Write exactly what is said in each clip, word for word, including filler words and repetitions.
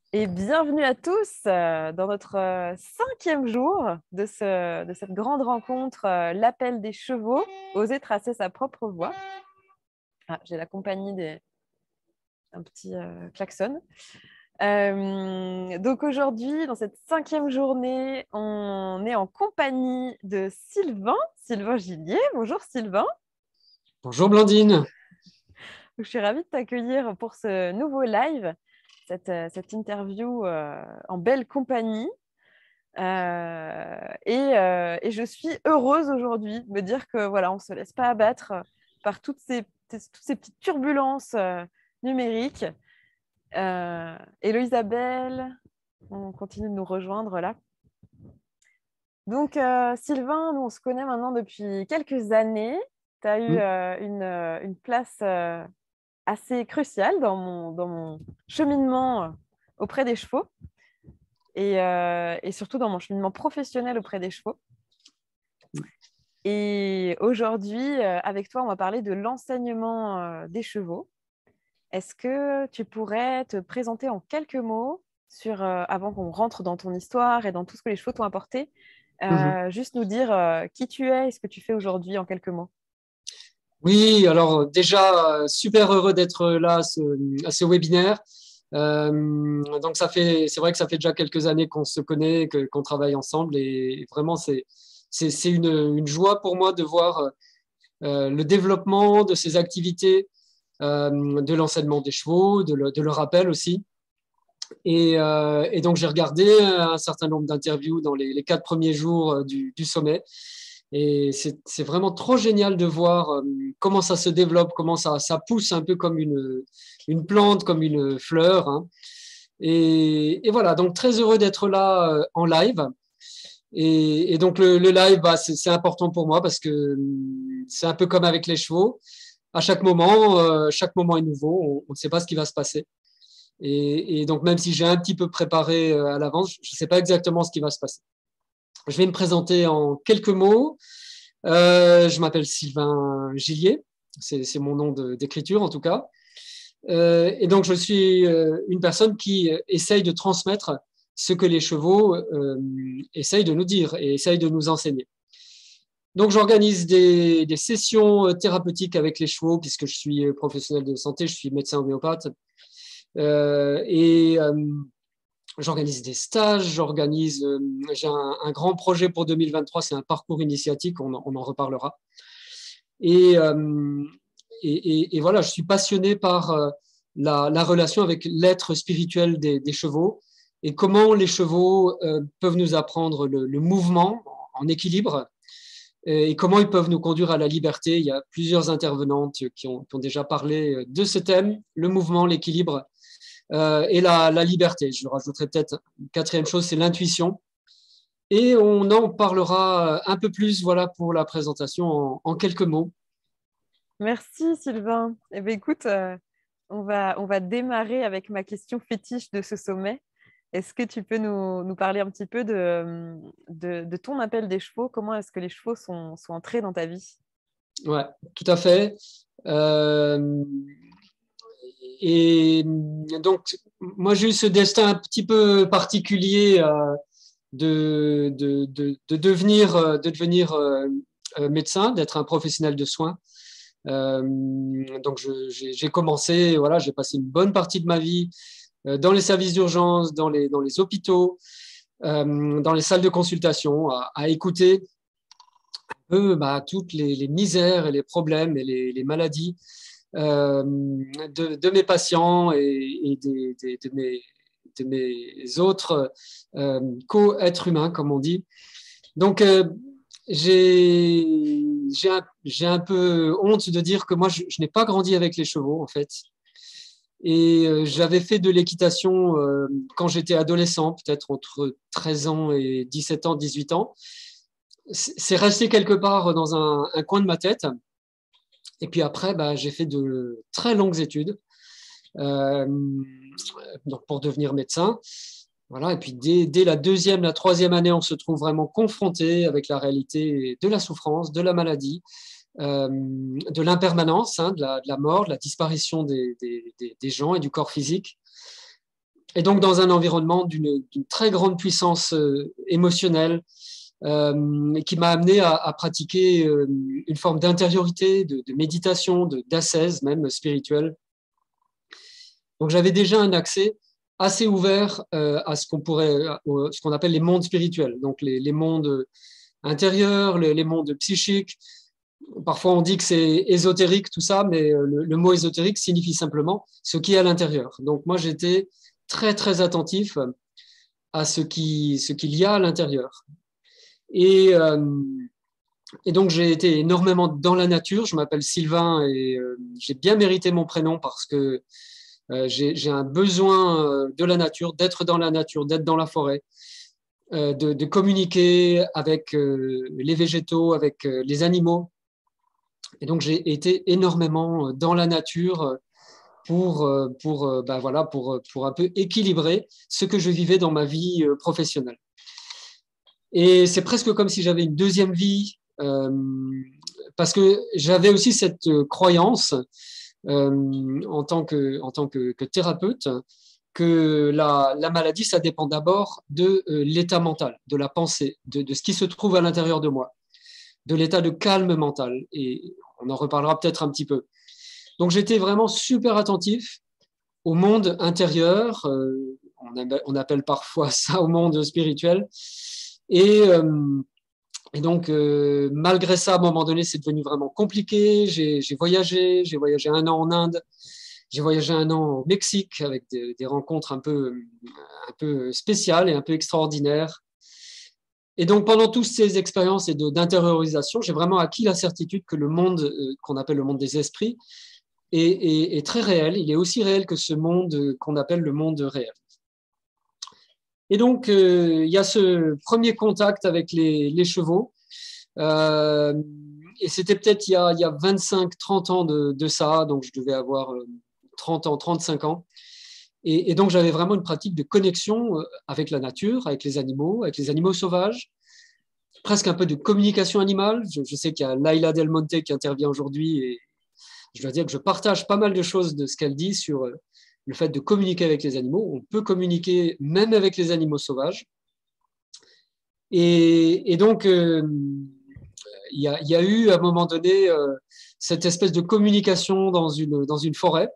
Et bienvenue à tous euh, dans notre euh, cinquième jour de, ce- de cette grande rencontre, euh, l'appel des chevaux, oser tracer sa propre voie. Ah, j'ai la compagnie des un petit euh, klaxon. Euh, donc aujourd'hui, dans cette cinquième journée, on est en compagnie de Sylvain, Sylvain Gillier. Bonjour Sylvain. Bonjour Blandine. Je suis ravie de t'accueillir pour ce nouveau live, cette, euh, cette interview euh, en belle compagnie. Euh, et, euh, et je suis heureuse aujourd'hui de me dire que voilà, on ne se laisse pas abattre par toutes ces, toutes ces petites turbulences euh, numériques. Euh, Hello Isabelle, on continue de nous rejoindre là. Donc euh, Sylvain, nous on se connaît maintenant depuis quelques années. Tu as eu Mm. euh, une, euh, une place euh, assez cruciale dans mon, dans mon cheminement euh, auprès des chevaux et, euh, et surtout dans mon cheminement professionnel auprès des chevaux. Et aujourd'hui, euh, avec toi, on va parler de l'enseignement euh, des chevaux. Est-ce que tu pourrais te présenter en quelques mots sur, euh, avant qu'on rentre dans ton histoire et dans tout ce que les chevaux t'ont apporté, Mhm. euh, juste nous dire euh, qui tu es et ce que tu fais aujourd'hui en quelques mots. Oui, alors déjà, euh, super heureux d'être là à ce, à ce webinaire. Euh, donc ça fait, c'est vrai que ça fait déjà quelques années qu'on se connaît, que, qu'on travaille ensemble et vraiment c'est, c'est, c'est une, une joie pour moi de voir euh, le développement de ces activités, euh, de l'enseignement des chevaux, de, le, de leur rappel aussi. Et, euh, et donc j'ai regardé un certain nombre d'interviews dans les, les quatre premiers jours euh, du, du sommet. Et c'est c'est vraiment trop génial de voir euh, comment ça se développe, comment ça, ça pousse un peu comme une, une plante, comme une fleur, hein. Et, et voilà, donc très heureux d'être là euh, en live. Et, et donc le, le live, bah, c'est c'est important pour moi parce que hum, c'est un peu comme avec les chevaux. À chaque moment, euh, chaque moment est nouveau, on ne sait pas ce qui va se passer. Et, et donc même si j'ai un petit peu préparé euh, à l'avance, je ne sais pas exactement ce qui va se passer. Je vais me présenter en quelques mots. Euh, je m'appelle Sylvain Gillier, c'est c'est mon nom de- d'écriture en tout cas. Euh, et donc je suis euh, une personne qui euh, essaye de transmettre ce que les chevaux euh, essayent de nous dire et essayent de nous enseigner. Donc j'organise des, des sessions euh, thérapeutiques avec les chevaux puisque je suis euh, professionnel de santé, je suis médecin homéopathe. Euh, et euh, J'organise des stages, j'organise, euh, j'ai un, un grand projet pour deux mille vingt-trois, c'est un parcours initiatique, on, en- on en reparlera. Et, euh, et, et, et voilà, je suis passionné par euh, la, la relation avec l'être spirituel des, des chevaux et comment les chevaux euh, peuvent nous apprendre le, le mouvement en équilibre et comment ils peuvent nous conduire à la liberté. Il y a plusieurs intervenantes qui ont, qui ont déjà parlé de ce thème, le mouvement, l'équilibre euh, et la, la liberté. Je rajouterai peut-être une quatrième chose, c'est l'intuition. Et on en parlera un peu plus, voilà, pour la présentation en, en quelques mots. Merci Sylvain. Eh bien, écoute, euh, on va, on va démarrer avec ma question fétiche de ce sommet. Est-ce que tu peux nous, nous parler un petit peu de, de, de ton appel des chevaux? Comment est-ce que les chevaux sont, sont entrés dans ta vie? Ouais, tout à fait. Euh, et donc, moi, j'ai eu ce destin un petit peu particulier euh, de, de, de, de devenir, euh, de devenir euh, euh, médecin, d'être un professionnel de soins. Euh, donc, je- j'ai j'ai commencé, voilà, j'ai passé une bonne partie de ma vie euh, dans les services d'urgence, dans les, dans les hôpitaux, euh, dans les salles de consultation, à, à écouter un peu bah, toutes les, les misères et les problèmes et les, les maladies euh, de, de mes patients et, et des, des- de, mes, de mes autres euh, co-êtres humains, comme on dit. Donc, euh, j'ai j'ai un, j'ai un peu honte de dire que moi, je, je n'ai pas grandi avec les chevaux, en fait. Et euh, j'avais fait de l'équitation euh, quand j'étais adolescent, peut-être entre treize ans et dix-sept ans, dix-huit ans. C'est c'est resté quelque part dans un, un coin de ma tête. Et puis après, bah, j'ai fait de très longues études euh, donc pour devenir médecin. Voilà. Et puis dès, dès la deuxième, la troisième année, on se trouve vraiment confronté avec la réalité de la souffrance, de la maladie, euh, de l'impermanence, hein, de, la, de la mort, de la disparition des, des, des, des gens et du corps physique. et donc dans un environnement d'une très grande puissance euh, émotionnelle, euh, qui m'a amené à, à pratiquer euh, une forme d'intériorité, de, de méditation, d'ascèse même spirituelle. Donc j'avais déjà un accès assez ouvert euh, à ce qu'on pourrait, à ce qu'on appelle les mondes spirituels, donc les, les mondes intérieurs, les, les mondes psychiques. Parfois on dit que c'est ésotérique tout ça, mais le, le mot ésotérique signifie simplement ce qui est à l'intérieur. Donc moi j'étais très très attentif à ce qui ce qu'il y a à l'intérieur. Et, euh, et donc j'ai été énormément dans la nature. Je m'appelle Sylvain et euh, j'ai bien mérité mon prénom parce que Euh, j'ai un besoin de la nature, d'être dans la nature, d'être dans la forêt, euh, de, de communiquer avec euh, les végétaux, avec euh, les animaux. Et donc, j'ai été énormément dans la nature pour, euh, pour, euh, ben voilà, pour, pour un peu équilibrer ce que je vivais dans ma vie euh, professionnelle. Et c'est presque comme si j'avais une deuxième vie, euh, parce que j'avais aussi cette croyance Euh, en tant que, en tant que, que thérapeute, que la, la maladie, ça dépend d'abord de euh, l'état mental, de la pensée, de, de ce qui se trouve à l'intérieur de moi, de l'état de calme mental. Et on en reparlera peut-être un petit peu. Donc j'étais vraiment super attentif au monde intérieur, euh, on, appelle, on appelle parfois ça au monde spirituel. Et, euh, Et donc, euh, malgré ça, à un moment donné, c'est devenu vraiment compliqué. J'ai voyagé, j'ai voyagé un an en Inde, j'ai voyagé un an au Mexique avec des, des rencontres un peu, un peu spéciales et un peu extraordinaires. Et donc, pendant toutes ces expériences et d'intériorisation, j'ai vraiment acquis la certitude que le monde euh, qu'on appelle le monde des esprits est, est, est très réel. Il est aussi réel que ce monde qu'on appelle le monde réel. Et donc, euh, il y a ce premier contact avec les, les chevaux. Euh, et c'était peut-être il y a, il y a vingt-cinq trente ans de, de ça, donc je devais avoir trente ans, trente-cinq ans. Et, et donc, j'avais vraiment une pratique de connexion avec la nature, avec les animaux, avec les animaux sauvages, presque un peu de communication animale. Je, je sais qu'il y a Laila Del Monte qui intervient aujourd'hui et je dois dire que je partage pas mal de choses de ce qu'elle dit sur le fait de communiquer avec les animaux. On peut communiquer même avec les animaux sauvages. Et, et donc, euh, il, y a, il y a eu à un moment donné euh, cette espèce de communication dans une, dans une forêt.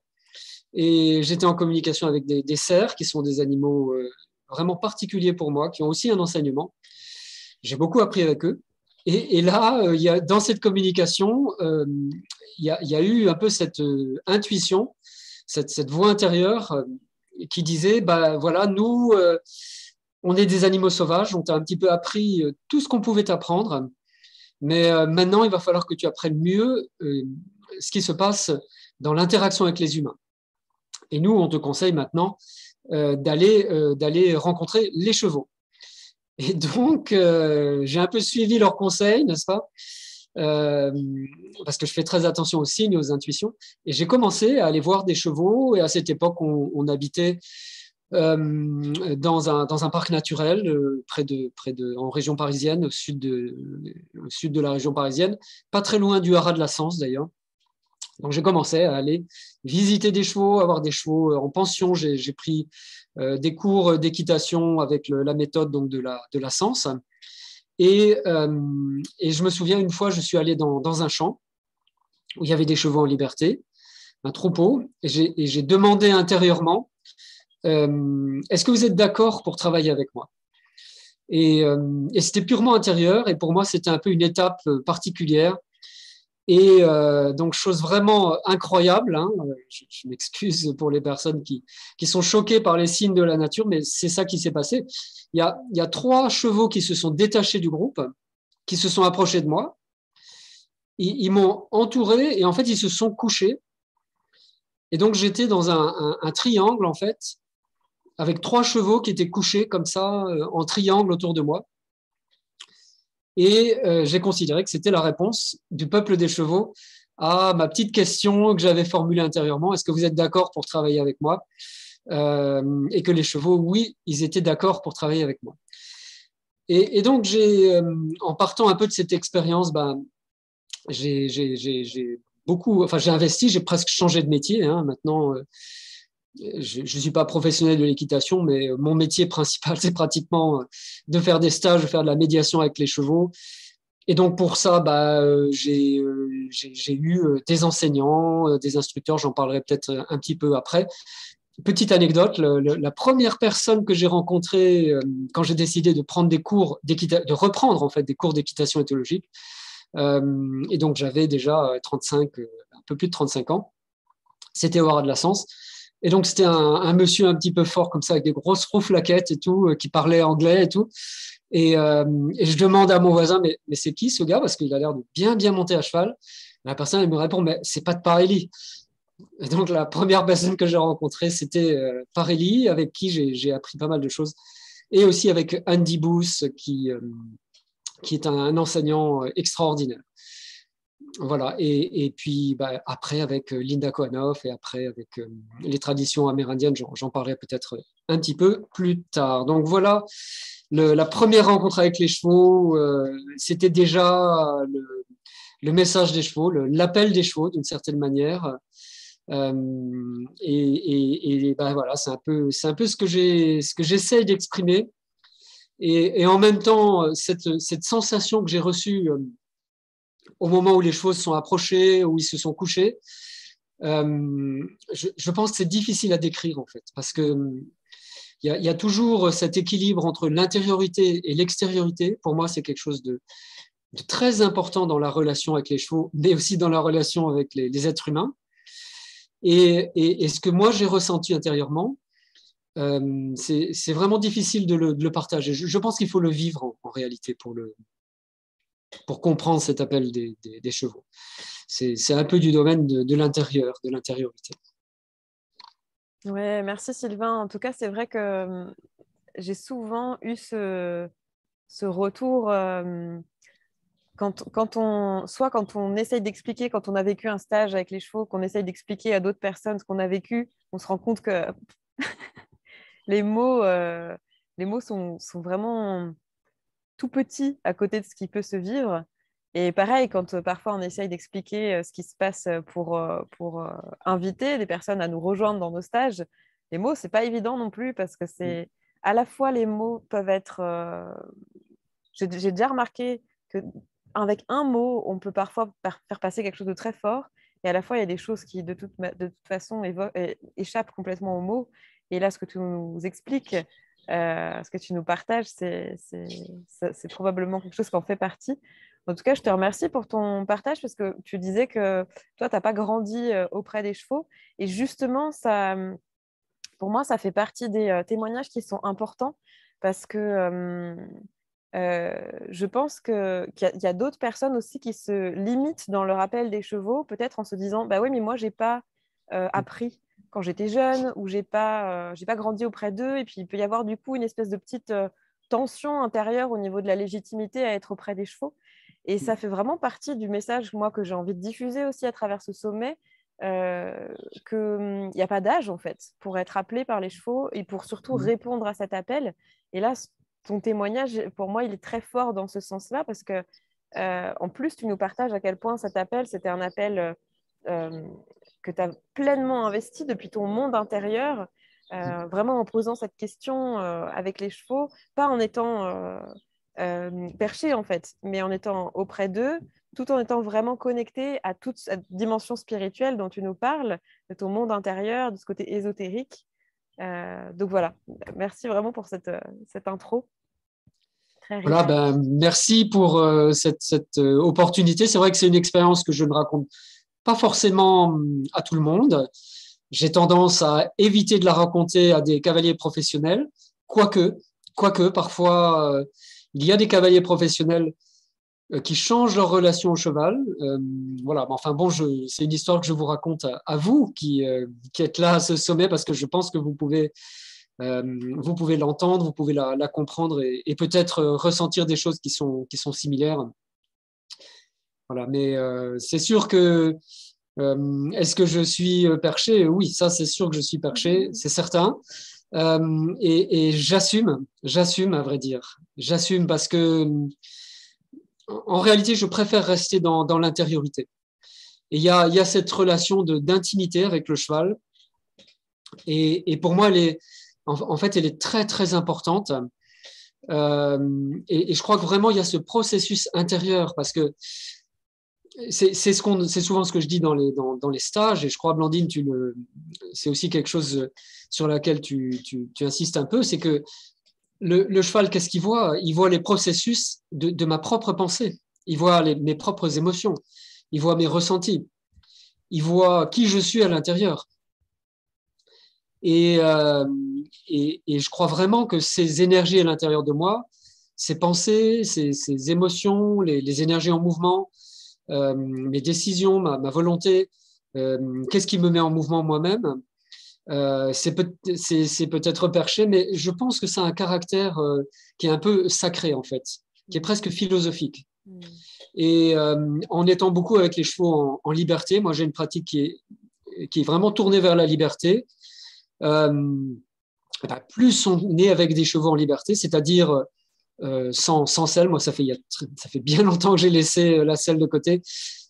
Et j'étais en communication avec des, des cerfs, qui sont des animaux euh, vraiment particuliers pour moi, qui ont aussi un enseignement. J'ai beaucoup appris avec eux. Et, et là, euh, il y a, dans cette communication, euh, il, y a, il y a eu un peu cette euh, intuition, cette, cette voix intérieure euh, qui disait, bah, voilà, nous, euh, on est des animaux sauvages, on t'a un petit peu appris euh, tout ce qu'on pouvait t'apprendre, mais euh, maintenant, il va falloir que tu apprennes mieux euh, ce qui se passe dans l'interaction avec les humains. Et nous, on te conseille maintenant euh, d'aller euh, d'aller rencontrer les chevaux. Et donc, euh, j'ai un peu suivi leurs conseils, n'est-ce pas euh, parce que je fais très attention aux signes, aux intuitions. Et j'ai commencé à aller voir des chevaux. Et à cette époque, on, on habitait euh, dans, un, dans un parc naturel euh, près de, près de, en région parisienne, au sud, de, au sud de la région parisienne, pas très loin du haras de la Sens d'ailleurs. Donc j'ai commencé à aller visiter des chevaux, avoir des chevaux en pension. J'ai pris euh, des cours d'équitation avec le, la méthode donc, de, la, de la Sens. Et, euh, et je me souviens, une fois, je suis allé dans, dans un champ où il y avait des chevaux en liberté, un troupeau, et j'ai demandé intérieurement, euh, est-ce que vous êtes d'accord pour travailler avec moi? Et, euh, et c'était purement intérieur, et pour moi, c'était un peu une étape particulière. Et euh, donc, chose vraiment incroyable, hein, je, je m'excuse pour les personnes qui, qui sont choquées par les signes de la nature, mais c'est ça qui s'est passé. Il y, a, il y a trois chevaux qui se sont détachés du groupe, qui se sont approchés de moi. Ils, ils m'ont entouré et en fait, ils se sont couchés. Et donc, j'étais dans un, un, un triangle, en fait, avec trois chevaux qui étaient couchés comme ça, en triangle autour de moi. Et euh, j'ai considéré que c'était la réponse du peuple des chevaux à ma petite question que j'avais formulée intérieurement. Est-ce que vous êtes d'accord pour travailler avec moi? euh, Et que les chevaux, oui, ils étaient d'accord pour travailler avec moi. Et, et donc, j'ai, euh, en partant un peu de cette expérience, ben, j'ai beaucoup, enfin, j'ai investi, j'ai presque changé de métier. Hein, maintenant, euh, je ne suis pas professionnel de l'équitation, mais mon métier principal, c'est pratiquement de faire des stages, de faire de la médiation avec les chevaux. Et donc, pour ça, bah, euh, j'ai, euh, j'ai, j'ai eu euh, des enseignants, euh, des instructeurs, j'en parlerai peut-être un petit peu après. Petite anecdote, le, le, la première personne que j'ai rencontrée euh, quand j'ai décidé de prendre des cours d'équitation, de reprendre en fait des cours d'équitation éthologique, euh, et donc j'avais déjà trente-cinq, euh, un peu plus de trente-cinq ans, c'était Howard Lassens. Et donc, c'était un, un monsieur un petit peu fort comme ça, avec des grosses rouflaquettes et tout, euh, qui parlait anglais et tout. Et, euh, et je demande à mon voisin, mais, mais c'est qui ce gars? Parce qu'il a l'air de bien, bien monter à cheval. La personne, elle me répond, mais c'est pas de Parelli. Et donc, la première personne que j'ai rencontrée, c'était euh, Parelli, avec qui j'ai, j'ai appris pas mal de choses. Et aussi avec Andy Booth, qui, euh, qui est un, un enseignant extraordinaire. Voilà, et, et puis bah, après avec Linda Kohanoff et après avec euh, les traditions amérindiennes, j'en, j'en parlerai peut-être un petit peu plus tard. Donc voilà, le, la première rencontre avec les chevaux, euh, c'était déjà le, le message des chevaux, le, l'appel des chevaux d'une certaine manière. Euh, et et, et bah, voilà, c'est un peu, c'est un peu ce que j'ai, ce que j'essaye d'exprimer. Et, et en même temps, cette, cette sensation que j'ai reçue euh, au moment où les chevaux se sont approchés, où ils se sont couchés, euh, je, je pense que c'est difficile à décrire en fait, parce que il y a, y a toujours cet équilibre entre l'intériorité et l'extériorité. Pour moi, c'est quelque chose de, de très important dans la relation avec les chevaux, mais aussi dans la relation avec les, les êtres humains. Et, et, et ce que moi j'ai ressenti intérieurement, euh, c'est, c'est vraiment difficile de le, de le partager. Je, je pense qu'il faut le vivre en, en réalité pour le, pour comprendre cet appel des, des, des chevaux. C'est, c'est un peu du domaine de, de l'intérieur, de l'intériorité. Ouais, merci Sylvain. En tout cas, c'est vrai que euh, j'ai souvent eu ce, ce retour euh, quand, quand on, soit quand on essaye d'expliquer, quand on a vécu un stage avec les chevaux, qu'on essaye d'expliquer à d'autres personnes ce qu'on a vécu, on se rend compte que les mots, euh, les mots sont, sont vraiment tout petits à côté de ce qui peut se vivre. Et pareil, quand euh, parfois on essaye d'expliquer euh, ce qui se passe pour, euh, pour euh, inviter des personnes à nous rejoindre dans nos stages, les mots, c'est pas évident non plus parce que c'est à la fois les mots peuvent être. euh, J'ai j'ai déjà remarqué que avec un mot, on peut parfois par- faire passer quelque chose de très fort, et à la fois il y a des choses qui de toute, ma- de toute façon évo- é- échappent complètement aux mots. Et là, ce que tu nous expliques, euh, ce que tu nous partages, c'est c'est- c'est- c'est probablement quelque chose qui en fait partie. En tout cas, je te remercie pour ton partage parce que tu disais que toi, tu n'as pas grandi euh, auprès des chevaux. Et justement, ça, pour moi, ça fait partie des euh, témoignages qui sont importants parce que euh, euh, je pense que, qu'il y a, il y a d'autres personnes aussi qui se limitent dans le rappel des chevaux, peut-être en se disant, bah oui, mais moi, j'ai pas euh, appris quand j'étais jeune ou j'ai pas, euh, j'ai pas grandi auprès d'eux. Et puis, il peut y avoir du coup une espèce de petite euh, tension intérieure au niveau de la légitimité à être auprès des chevaux. Et ça fait vraiment partie du message, moi, que j'ai envie de diffuser aussi à travers ce sommet, euh, qu'il n'y a pas d'âge, en fait, pour être appelé par les chevaux et pour surtout répondre à cet appel. Et là, ton témoignage, pour moi, il est très fort dans ce sens-là parce que, euh, en plus, tu nous partages à quel point cet appel, c'était un appel euh, que tu as pleinement investi depuis ton monde intérieur, euh, vraiment en posant cette question euh, avec les chevaux, pas en étant euh, euh, perché, en fait, mais en étant auprès d'eux, tout en étant vraiment connecté à toute cette dimension spirituelle dont tu nous parles, de ton monde intérieur, de ce côté ésotérique. Euh, donc voilà, merci vraiment pour cette, cette intro très Voilà, riche. ben, merci pour euh, cette, cette euh, opportunité. C'est vrai que c'est une expérience que je ne raconte pas forcément hum, à tout le monde. J'ai tendance à éviter de la raconter à des cavaliers professionnels, quoique, quoique parfois euh, il y a des cavaliers professionnels euh, qui changent leur relation au cheval. Euh, voilà, mais enfin bon, je, c'est une histoire que je vous raconte à, à vous qui, euh, qui êtes là à ce sommet parce que je pense que vous pouvez, euh, vous pouvez l'entendre, vous pouvez la, la comprendre et, et peut-être ressentir des choses qui sont, qui sont similaires. Voilà, mais euh, c'est sûr que euh, est-ce que je suis perché? Oui, ça c'est sûr que je suis perché, c'est certain. Euh, et et j'assume, j'assume à vrai dire. J'assume parce que en réalité, je préfère rester dans, dans l'intériorité. Et il y a, il y a cette relation de, d'intimité avec le cheval Et, et pour moi, elle est, en, en fait, elle est très, très importante. Euh, et, et je crois que vraiment, il y a ce processus intérieur parce que c'est, c'est, ce qu'on, c'est souvent ce que je dis dans les, dans, dans les stages. Et je crois, Blandine, tu le, c'est aussi quelque chose sur laquelle tu, tu, tu insistes un peu, c'est que le, le cheval, qu'est-ce qu'il voit? Il voit les processus de, de ma propre pensée. Il voit les, mes propres émotions. Il voit mes ressentis. Il voit qui je suis à l'intérieur. Et, euh, et, et, je crois vraiment que ces énergies à l'intérieur de moi, ces pensées, ces, ces émotions, les, les, énergies en mouvement, euh, mes décisions, ma, ma volonté, euh, qu'est-ce qui me met en mouvement moi-même, euh, c'est, peut, c'est, c'est peut-être perché, mais je pense que ça a un caractère euh, qui est un peu sacré en fait, qui est presque philosophique. Mmh. Et euh, en étant beaucoup avec les chevaux en, en liberté, moi j'ai une pratique qui est, qui est vraiment tournée vers la liberté. Euh, bah, plus on est avec des chevaux en liberté, c'est-à-dire euh, sans, sans selle, moi ça fait, il y a, ça fait bien longtemps que j'ai laissé la selle de côté,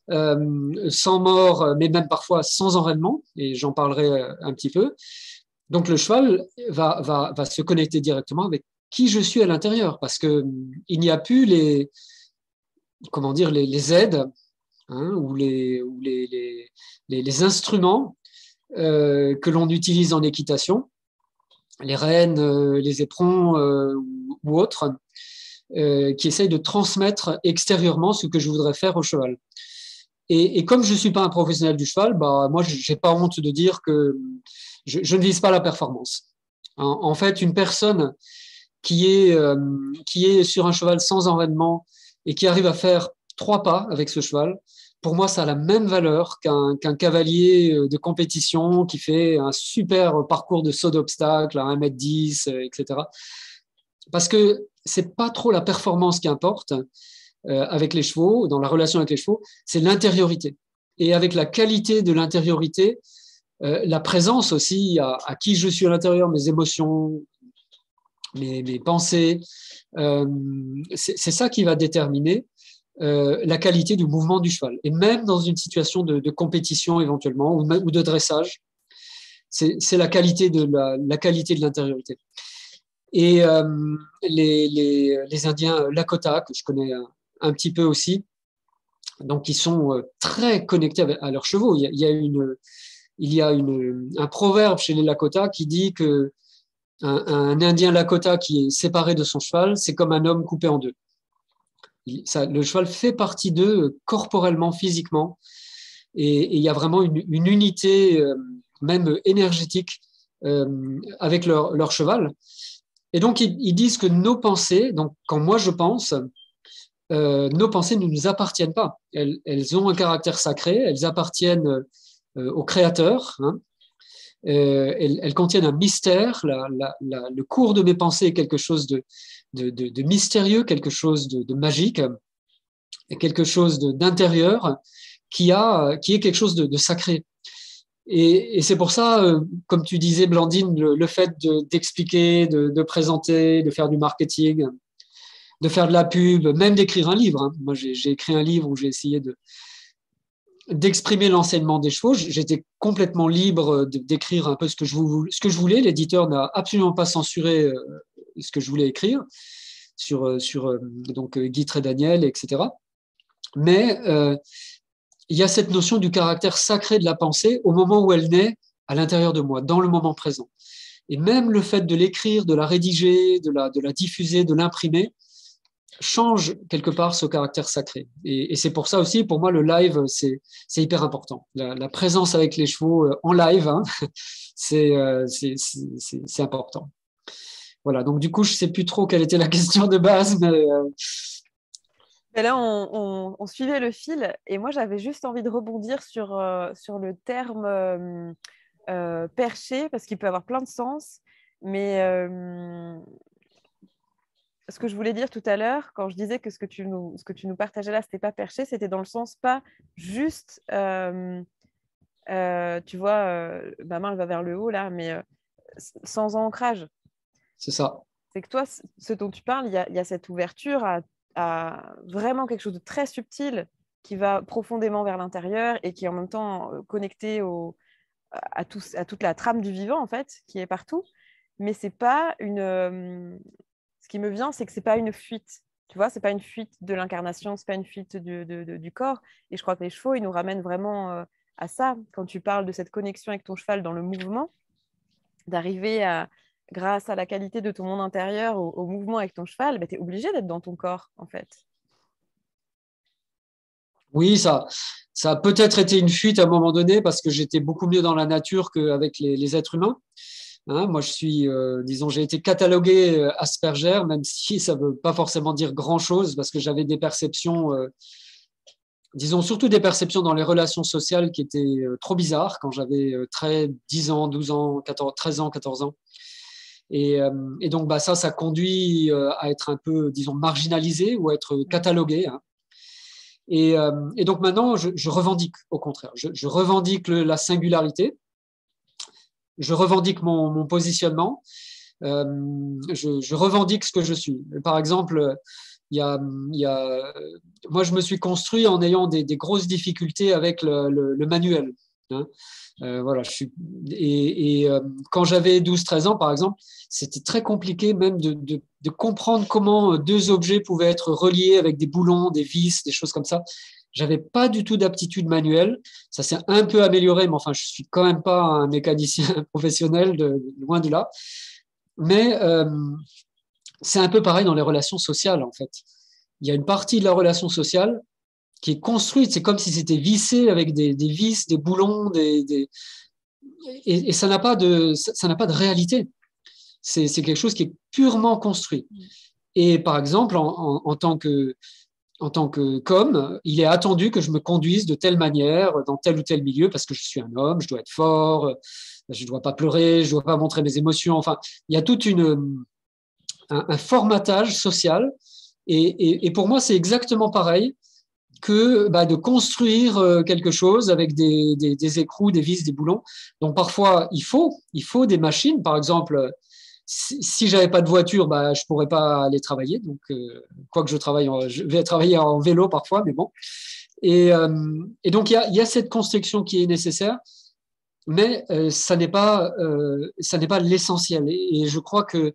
euh, sans mort, mais même parfois sans enraînement, et j'en parlerai un petit peu. Donc le cheval va, va, va se connecter directement avec qui je suis à l'intérieur, parce qu'il n'y a plus les, comment dire, les, les aides hein, ou, les, ou les, les, les, les instruments euh, que l'on utilise en équitation, les rênes, euh, les éperons euh, ou, ou autres, euh, qui essayent de transmettre extérieurement ce que je voudrais faire au cheval. Et, et comme je ne suis pas un professionnel du cheval, bah, moi, je n'ai pas honte de dire que je, je ne vise pas la performance. En, en fait, une personne qui est, euh, qui est sur un cheval sans enraînement et qui arrive à faire trois pas avec ce cheval, pour moi, ça a la même valeur qu'un qu'un cavalier de compétition qui fait un super parcours de saut d'obstacle à un mètre dix, et cetera. Parce que c'est pas trop la performance qui importe euh, avec les chevaux, dans la relation avec les chevaux, c'est l'intériorité. Et avec la qualité de l'intériorité, euh, la présence aussi à, à qui je suis à l'intérieur, mes émotions, mes, mes pensées, euh, c'est, c'est ça qui va déterminer euh, la qualité du mouvement du cheval. Et même dans une situation de, de compétition éventuellement ou, ou de dressage, c'est, c'est la qualité de la, la qualité de l'intériorité. Et euh, les, les, les Indiens Lakota, que je connais un, un petit peu aussi, donc ils sont très connectés à leurs chevaux. Il y a, il y a, une, il y a une, un proverbe chez les Lakota qui dit que un, un Indien Lakota qui est séparé de son cheval, c'est comme un homme coupé en deux. Il, ça, le cheval fait partie d'eux corporellement, physiquement, et, et il y a vraiment une, une unité, euh, même énergétique, euh, avec leur, leur cheval. Et donc, ils, ils disent que nos pensées, donc quand moi je pense, euh, nos pensées ne nous appartiennent pas. Elles, elles ont un caractère sacré, elles appartiennent euh, au Créateur. Hein. Euh, elles, elles contiennent un mystère. La, la, la, le cours de mes pensées est quelque chose de, de, de, de mystérieux, quelque chose de, de magique, et quelque chose de, d'intérieur qui, a, qui est quelque chose de, de sacré. Et, et c'est pour ça, euh, comme tu disais, Blandine, le, le fait de, d'expliquer, de, de présenter, de faire du marketing, de faire de la pub, même d'écrire un livre. Hein. Moi, j'ai, j'ai écrit un livre où j'ai essayé de, d'exprimer l'enseignement des chevaux. J'étais complètement libre d'écrire un peu ce que je voulais. Ce que je voulais. L'éditeur n'a absolument pas censuré euh, ce que je voulais écrire sur, sur euh, donc, Guy Trédaniel, et cetera. Mais euh, il y a cette notion du caractère sacré de la pensée au moment où elle naît à l'intérieur de moi, dans le moment présent. Et même le fait de l'écrire, de la rédiger, de la, de la diffuser, de l'imprimer, change quelque part ce caractère sacré. Et, et c'est pour ça aussi, pour moi, le live, c'est, c'est hyper important. La, la présence avec les chevaux euh, en live, hein, c'est, euh, c'est, c'est, c'est important. Voilà, donc du coup, je ne sais plus trop quelle était la question de base, mais... Euh... Et là, on, on, on suivait le fil et moi, j'avais juste envie de rebondir sur, euh, sur le terme euh, euh, perché parce qu'il peut avoir plein de sens. Mais euh, ce que je voulais dire tout à l'heure, quand je disais que ce que tu nous, ce que tu nous partageais là, ce n'était pas perché, c'était dans le sens pas juste, euh, euh, tu vois, euh, ma main elle va vers le haut là, mais euh, sans ancrage. C'est ça. C'est que toi, ce dont tu parles, il y a, il y a cette ouverture à, à vraiment quelque chose de très subtil qui va profondément vers l'intérieur et qui est en même temps connecté au, à, tout, à toute la trame du vivant, en fait, qui est partout. Mais c'est pas une... Euh, ce qui me vient, c'est que c'est pas une fuite. Tu vois, c'est pas une fuite de l'incarnation, c'est pas une fuite du, de, de, du corps. Et je crois que les chevaux, ils nous ramènent vraiment euh, à ça. Quand tu parles de cette connexion avec ton cheval dans le mouvement, d'arriver à, grâce à la qualité de ton monde intérieur, au, au mouvement avec ton cheval, bah, tu es obligé d'être dans ton corps, en fait. Oui, ça, ça a peut-être été une fuite à un moment donné parce que j'étais beaucoup mieux dans la nature qu'avec les, les êtres humains. Hein, moi, je suis, euh, disons, j'ai été catalogué euh, Asperger, même si ça ne veut pas forcément dire grand-chose parce que j'avais des perceptions, euh, disons, surtout des perceptions dans les relations sociales qui étaient euh, trop bizarres quand j'avais euh, treize, dix ans, douze ans, quatorze, treize ans, quatorze ans. Et, euh, et donc, bah, ça, ça conduit euh, à être un peu, disons, marginalisé ou à être catalogué. Hein. Et, euh, et, donc maintenant, je, je revendique, au contraire, je, je revendique le, la singularité, je revendique mon, mon positionnement, euh, je, je revendique ce que je suis. Par exemple, il y a, il y a, moi, je me suis construit en ayant des, des grosses difficultés avec le, le, le manuel. Hein. Euh, voilà, je suis, et, et euh, quand j'avais douze treize ans, par exemple, c'était très compliqué même de, de, de comprendre comment deux objets pouvaient être reliés avec des boulons, des vis, des choses comme ça. J'avais pas du tout d'aptitude manuelle. Ça s'est un peu amélioré, mais enfin, je suis quand même pas un mécanicien professionnel, de, loin de là. Mais euh, c'est un peu pareil dans les relations sociales, en fait. Il y a une partie de la relation sociale qui est construite, c'est comme si c'était vissé avec des, des vis, des boulons, des, des... Et, et ça n'a pas de, ça n'a pas de réalité. C'est, c'est quelque chose qui est purement construit. Et par exemple, en, en, en tant que, en tant que qu'homme, il est attendu que je me conduise de telle manière dans tel ou tel milieu parce que je suis un homme, je dois être fort, je ne dois pas pleurer, je ne dois pas montrer mes émotions. Enfin, il y a toute une un, un formatage social. Et, et, et pour moi, c'est exactement pareil que bah, de construire quelque chose avec des, des, des écrous, des vis, des boulons. Donc parfois, il faut, il faut des machines. Par exemple, si, si j'avais pas de voiture, bah, je pourrais pas aller travailler. Donc, euh, quoi que je travaille, en, je vais travailler en vélo parfois, mais bon. Et, euh, et donc, il y a, y a cette construction qui est nécessaire, mais euh, ça n'est pas, euh, ça n'est pas l'essentiel. Et, et je crois que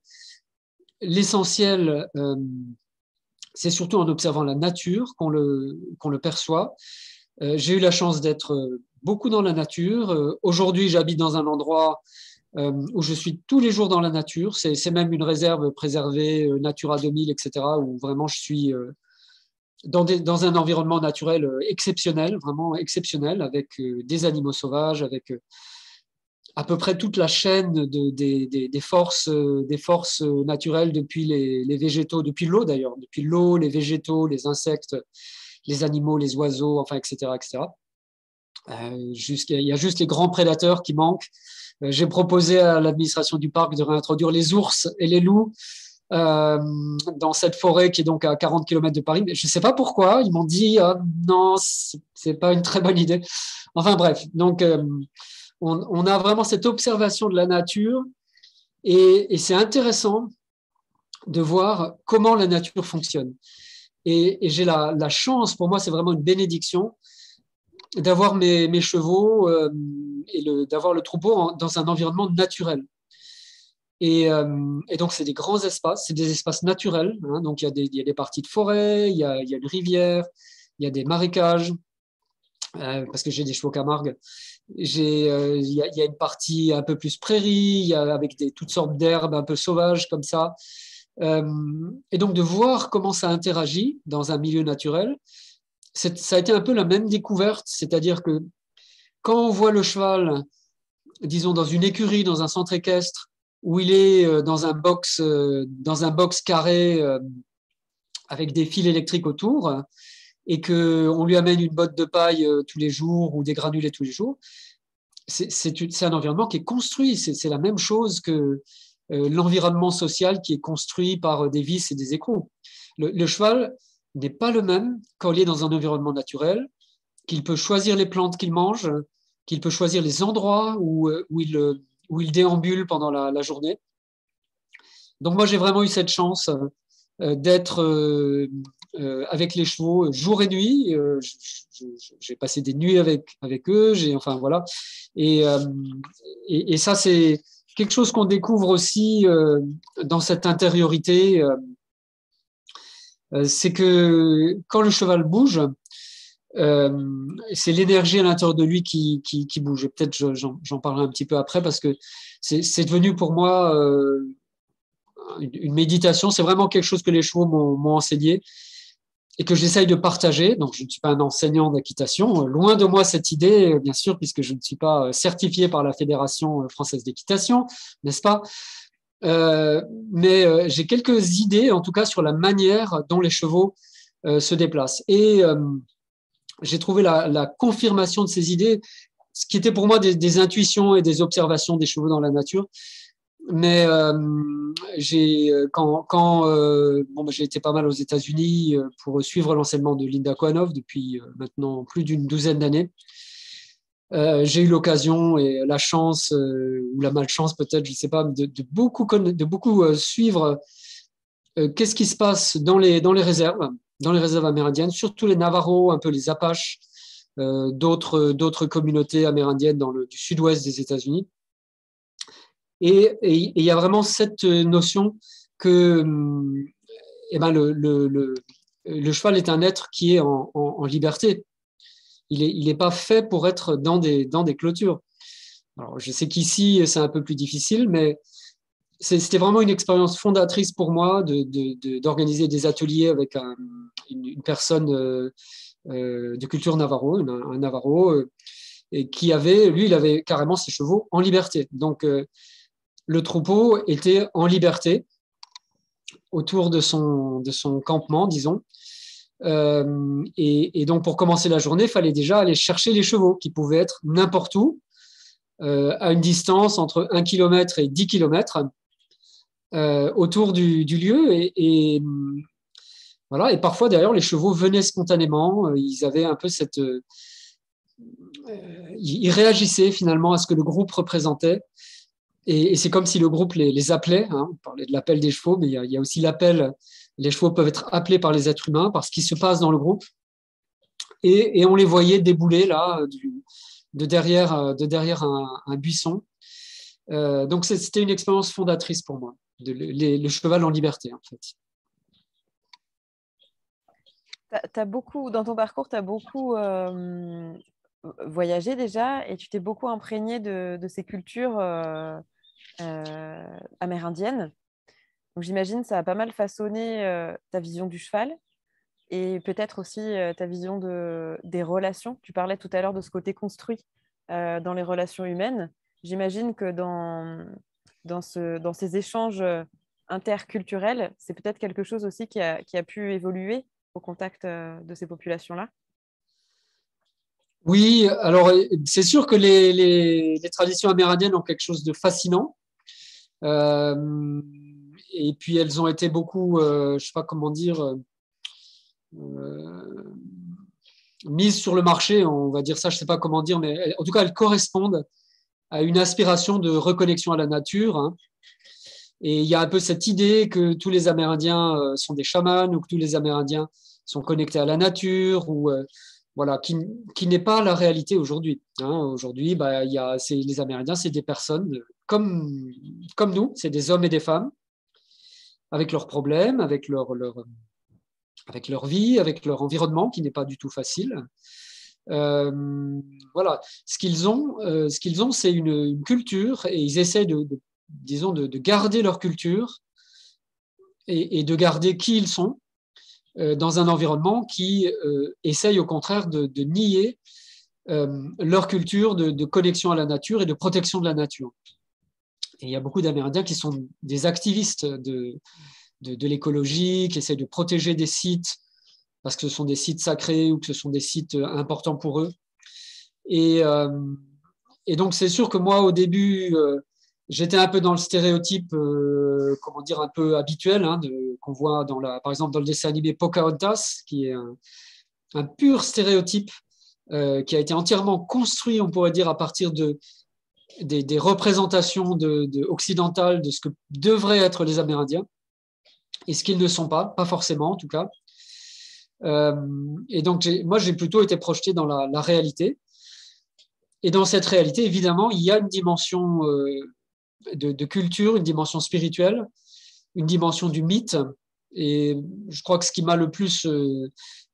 l'essentiel, euh, c'est surtout en observant la nature qu'on le, qu'on le perçoit. Euh, j'ai eu la chance d'être beaucoup dans la nature. Euh, aujourd'hui, j'habite dans un endroit euh, où je suis tous les jours dans la nature. C'est, c'est même une réserve préservée, euh, Natura deux mille, et cetera, où vraiment je suis euh, dans, des, dans un environnement naturel euh, exceptionnel, vraiment exceptionnel, avec euh, des animaux sauvages, avec euh, à peu près toute la chaîne de, des, des, des, forces, euh, des forces naturelles depuis les, les végétaux, depuis l'eau d'ailleurs, depuis l'eau, les végétaux, les insectes, les animaux, les oiseaux, enfin, et cetera, et cetera. Euh, il y a juste les grands prédateurs qui manquent. Euh, j'ai proposé à l'administration du parc de réintroduire les ours et les loups euh, dans cette forêt qui est donc à quarante kilomètres de Paris. Mais je ne sais pas pourquoi. Ils m'ont dit ah, non, c'est pas une très bonne idée. Enfin bref, donc euh, on, on a vraiment cette observation de la nature et, et c'est intéressant de voir comment la nature fonctionne. Et, et j'ai la, la chance, pour moi, c'est vraiment une bénédiction d'avoir mes, mes chevaux euh, et le, d'avoir le troupeau en, dans un environnement naturel. Et, euh, et donc, c'est des grands espaces, c'est des espaces naturels. Hein, donc, il y, a des, il y a des parties de forêt, il y a, il y a une rivière, il y a des marécages, euh, parce que j'ai des chevaux Camargue. J'ai, euh, il, y a, il y a une partie un peu plus prairie, il y a, avec des, toutes sortes d'herbes un peu sauvages comme ça. Euh, et donc, de voir comment ça interagit dans un milieu naturel, c'est, ça a été un peu la même découverte, c'est-à-dire que quand on voit le cheval, disons dans une écurie, dans un centre équestre, où il est dans un box, dans un box carré avec des fils électriques autour, et qu'on lui amène une botte de paille tous les jours ou des granulés tous les jours, c'est, c'est, c'est un environnement qui est construit. C'est, c'est la même chose que euh, l'environnement social qui est construit par des vis et des écrous. Le, le cheval n'est pas le même quand il est dans un environnement naturel, qu'il peut choisir les plantes qu'il mange, qu'il peut choisir les endroits où, où, il, où il déambule pendant la, la journée. Donc moi, j'ai vraiment eu cette chance euh, d'être, euh, euh, avec les chevaux jour et nuit. Euh, j'ai passé des nuits avec, avec eux. J'ai, enfin, voilà. Et, euh, et, et ça, c'est quelque chose qu'on découvre aussi euh, dans cette intériorité. Euh, c'est que quand le cheval bouge, euh, c'est l'énergie à l'intérieur de lui qui, qui, qui bouge. Peut-être j'en, j'en parlerai un petit peu après parce que c'est, c'est devenu pour moi euh, une, une méditation. C'est vraiment quelque chose que les chevaux m'ont, m'ont enseigné et que j'essaye de partager. Donc, je ne suis pas un enseignant d'équitation. Loin de moi cette idée, bien sûr, puisque je ne suis pas certifié par la Fédération française d'équitation, n'est-ce pas? Euh, mais euh, j'ai quelques idées, en tout cas, sur la manière dont les chevaux euh, se déplacent. Et euh, j'ai trouvé la, la confirmation de ces idées, ce qui était pour moi des, des intuitions et des observations des chevaux dans la nature. Mais euh, j'ai, quand, quand euh, bon, bah, j'ai été pas mal aux États-Unis pour suivre l'enseignement de Linda Kohanov depuis euh, maintenant plus d'une douzaine d'années. Euh, j'ai eu l'occasion et la chance, euh, ou la malchance peut-être, je ne sais pas, de, de beaucoup, de beaucoup euh, suivre euh, qu'est-ce qui se passe dans les, dans les réserves, dans les réserves amérindiennes, surtout les Navajos, un peu les Apaches, euh, d'autres, d'autres communautés amérindiennes dans le, du sud-ouest des États-Unis. Et il y a vraiment cette notion que eh ben, le, le, le, le cheval est un être qui est en, en, en liberté. Il n'est il est pas fait pour être dans des, dans des clôtures. Alors, je sais qu'ici, c'est un peu plus difficile, mais c'était vraiment une expérience fondatrice pour moi de, de, de, d'organiser des ateliers avec un, une, une personne euh, euh, de culture Navajo, un, un Navajo, euh, et qui avait, lui, il avait carrément ses chevaux en liberté. Donc, euh, le troupeau était en liberté autour de son, de son campement, disons. Euh, et, et donc, pour commencer la journée, il fallait déjà aller chercher les chevaux qui pouvaient être n'importe où, euh, à une distance entre un kilomètre et dix kilomètres euh, autour du, du lieu. Et, et, voilà. Et parfois, d'ailleurs, les chevaux venaient spontanément. Ils avaient un peu cette... Euh, ils réagissaient finalement à ce que le groupe représentait. Et, et c'est comme si le groupe les, les appelait. Hein. On parlait de l'appel des chevaux, mais il y a, il y a aussi l'appel. Les chevaux peuvent être appelés par les êtres humains, par ce qui se passe dans le groupe. Et, et on les voyait débouler là, du, de derrière, de derrière un, un buisson. Euh, donc c'était une expérience fondatrice pour moi, de, les, le cheval en liberté en fait. T'as beaucoup, dans ton parcours, tu as beaucoup euh, voyagé déjà et tu t'es beaucoup imprégné de, de ces cultures euh, euh, amérindiennes. Donc j'imagine que ça a pas mal façonné euh, ta vision du cheval et peut-être aussi euh, ta vision de, des relations. Tu parlais tout à l'heure de ce côté construit euh, dans les relations humaines. J'imagine que dans, dans, ce, dans ces échanges interculturels, c'est peut-être quelque chose aussi qui a, qui a pu évoluer au contact euh, de ces populations-là. Oui, alors c'est sûr que les, les, les traditions amérindiennes ont quelque chose de fascinant. Euh, et puis elles ont été beaucoup, euh, je ne sais pas comment dire, euh, mises sur le marché, on va dire ça, je ne sais pas comment dire, mais en tout cas elles correspondent à une aspiration de reconnexion à la nature. Hein. Et il y a un peu cette idée que tous les Amérindiens sont des chamans ou que tous les Amérindiens sont connectés à la nature ou euh, voilà, qui, qui n'est pas la réalité aujourd'hui. Hein. Aujourd'hui, bah, il y a, les Amérindiens, c'est des personnes comme, comme nous, c'est des hommes et des femmes avec leurs problèmes, avec leur, leur, avec leur vie, avec leur environnement qui n'est pas du tout facile. Euh, voilà, ce qu'ils ont, euh, ce qu'ils ont, c'est une, une culture et ils essaient de, de disons, de, de garder leur culture et, et de garder qui ils sont euh, dans un environnement qui euh, essaye au contraire de, de nier euh, leur culture de, de connexion à la nature et de protection de la nature. Et il y a beaucoup d'Amérindiens qui sont des activistes de, de, de l'écologie, qui essaient de protéger des sites parce que ce sont des sites sacrés ou que ce sont des sites importants pour eux. Et, euh, et donc, c'est sûr que moi, au début, euh, j'étais un peu dans le stéréotype, euh, comment dire, un peu habituel, hein, qu'on voit, dans la, par exemple, dans le dessin animé Pocahontas, qui est un, un pur stéréotype euh, qui a été entièrement construit, on pourrait dire, à partir de, des, des représentations de, de, occidentales de ce que devraient être les Amérindiens, et ce qu'ils ne sont pas, pas forcément en tout cas. Euh, et donc, j'ai, moi, j'ai plutôt été projeté dans la, la réalité. Et dans cette réalité, évidemment, il y a une dimension euh, de, de culture, une dimension spirituelle, une dimension du mythe. Et je crois que ce qui m'a le plus, euh,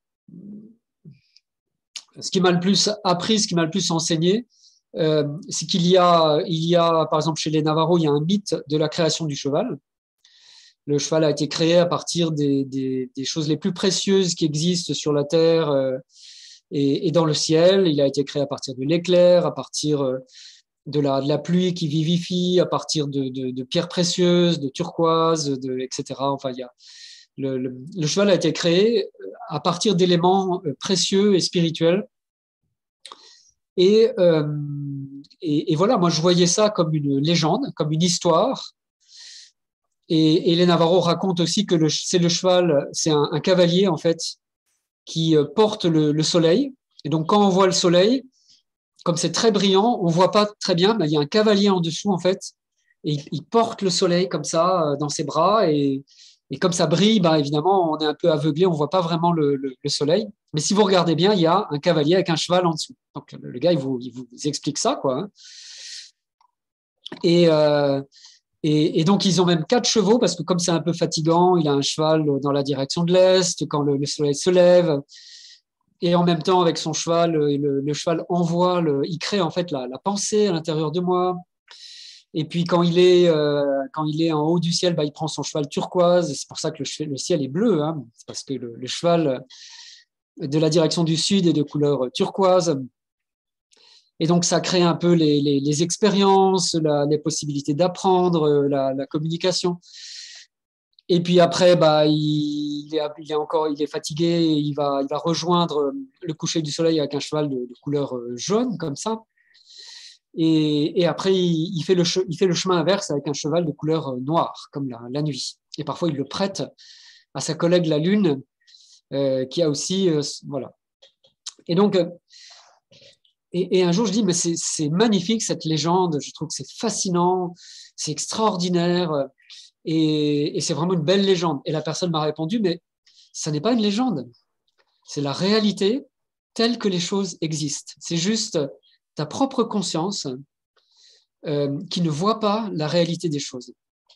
ce qui m'a le plus appris, ce qui m'a le plus enseigné, euh, c'est qu'il y a, il y a, par exemple, chez les Navarros, il y a un mythe de la création du cheval. Le cheval a été créé à partir des, des, des choses les plus précieuses qui existent sur la terre euh, et, et dans le ciel. Il a été créé à partir de l'éclair, à partir euh, de la, de la pluie qui vivifie, à partir de, de, de pierres précieuses, de turquoise, de, et cetera. Enfin, il y a, le, le, le cheval a été créé à partir d'éléments précieux et spirituels. Et, euh, et, et voilà, moi je voyais ça comme une légende, comme une histoire. Et, et les Navarros racontent aussi que le, c'est le cheval, c'est un, un cavalier en fait, qui porte le, le soleil. Et donc quand on voit le soleil, comme c'est très brillant, on voit pas très bien, mais il y a un cavalier en dessous en fait, et il, il porte le soleil comme ça dans ses bras, et, et comme ça brille, bah, évidemment on est un peu aveuglé, on voit pas vraiment le, le, le soleil. Mais si vous regardez bien, il y a un cavalier avec un cheval en dessous. Donc le, le gars il vous, il vous explique ça quoi. Hein. Et euh, Et, et donc, ils ont même quatre chevaux parce que comme c'est un peu fatigant, il a un cheval dans la direction de l'Est quand le, le soleil se lève. Et en même temps, avec son cheval, le, le cheval envoie, le, il crée en fait la, la pensée à l'intérieur de moi. Et puis quand il est, euh, quand il est en haut du ciel, bah, il prend son cheval turquoise. C'est pour ça que le, le ciel est bleu. Hein. C'est parce que le, le cheval de la direction du sud est de couleur turquoise. Et donc, ça crée un peu les, les, les expériences, la, les possibilités d'apprendre, la, la communication. Et puis après, bah, il, il, est, il, est encore, il est fatigué, il va, il va rejoindre le coucher du soleil avec un cheval de, de couleur jaune, comme ça. Et, et après, il, il, fait le, il fait le chemin inverse avec un cheval de couleur noire, comme la, la nuit. Et parfois, il le prête à sa collègue la lune, euh, qui a aussi... Euh, voilà. Et donc... Euh, Et, et un jour, je dis, mais c'est, c'est magnifique cette légende, je trouve que c'est fascinant, c'est extraordinaire, et, et c'est vraiment une belle légende. Et la personne m'a répondu, mais ça n'est pas une légende, c'est la réalité telle que les choses existent. C'est juste ta propre conscience euh, qui ne voit pas la réalité des choses.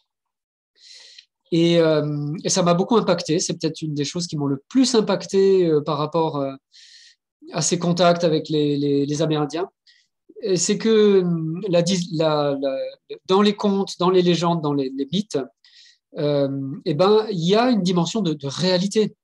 Et, euh, et ça m'a beaucoup impacté, c'est peut-être une des choses qui m'ont le plus impacté euh, par rapport euh, à ces contacts avec les, les, les Amérindiens. C'est que la, la, la, dans les contes, dans les légendes, dans les, les mythes, euh, eh ben, il y a une dimension de, de réalité.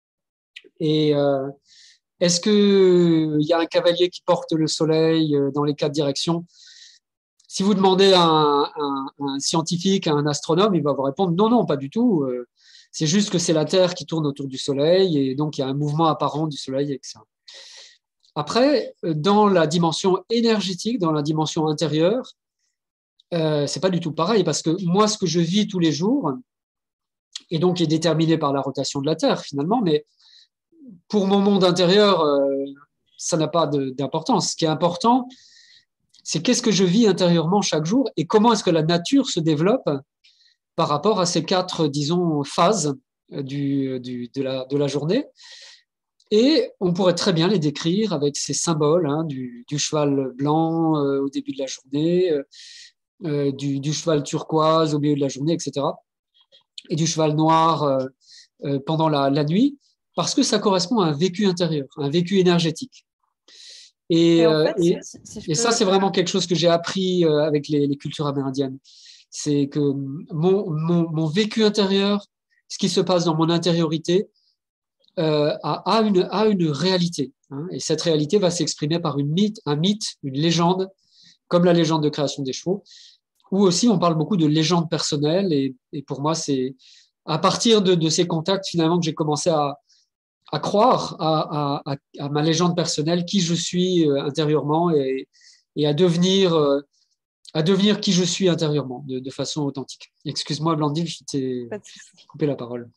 Et euh, est-ce qu'il y a un cavalier qui porte le soleil dans les quatre directions? Si vous demandez à un, un, un scientifique, à un astronome, il va vous répondre non, non, pas du tout. C'est juste que c'est la Terre qui tourne autour du soleil et donc il y a un mouvement apparent du soleil, et cetera. Après, dans la dimension énergétique, dans la dimension intérieure, euh, c'est pas du tout pareil parce que moi, ce que je vis tous les jours, et donc est déterminé par la rotation de la Terre finalement, mais pour mon monde intérieur, euh, ça n'a pas de, d'importance. Ce qui est important, c'est qu'est-ce que je vis intérieurement chaque jour et comment est-ce que la nature se développe par rapport à ces quatre, disons, phases du, du, de, la, de la journée. Et on pourrait très bien les décrire avec ces symboles hein, du, du cheval blanc euh, au début de la journée, euh, du, du cheval turquoise au milieu de la journée, et cetera. Et du cheval noir euh, euh, pendant la, la nuit, parce que ça correspond à un vécu intérieur, un vécu énergétique. Et, Et en euh, fait, et, si, si je et ça, peux... c'est vraiment quelque chose que j'ai appris euh, avec les, les cultures amérindiennes. C'est que mon, mon, mon vécu intérieur, ce qui se passe dans mon intériorité, Euh, a, a, une, a une réalité. Hein, et cette réalité va s'exprimer par une mythe, un mythe, une légende, comme la légende de création des chevaux, où aussi on parle beaucoup de légende personnelle. Et, et pour moi, c'est à partir de, de ces contacts, finalement, que j'ai commencé à, à croire à, à, à ma légende personnelle, qui je suis euh, intérieurement, et, et à, devenir, euh, à devenir qui je suis intérieurement, de, de façon authentique. Excuse-moi, Blandine, je t'ai coupé la parole.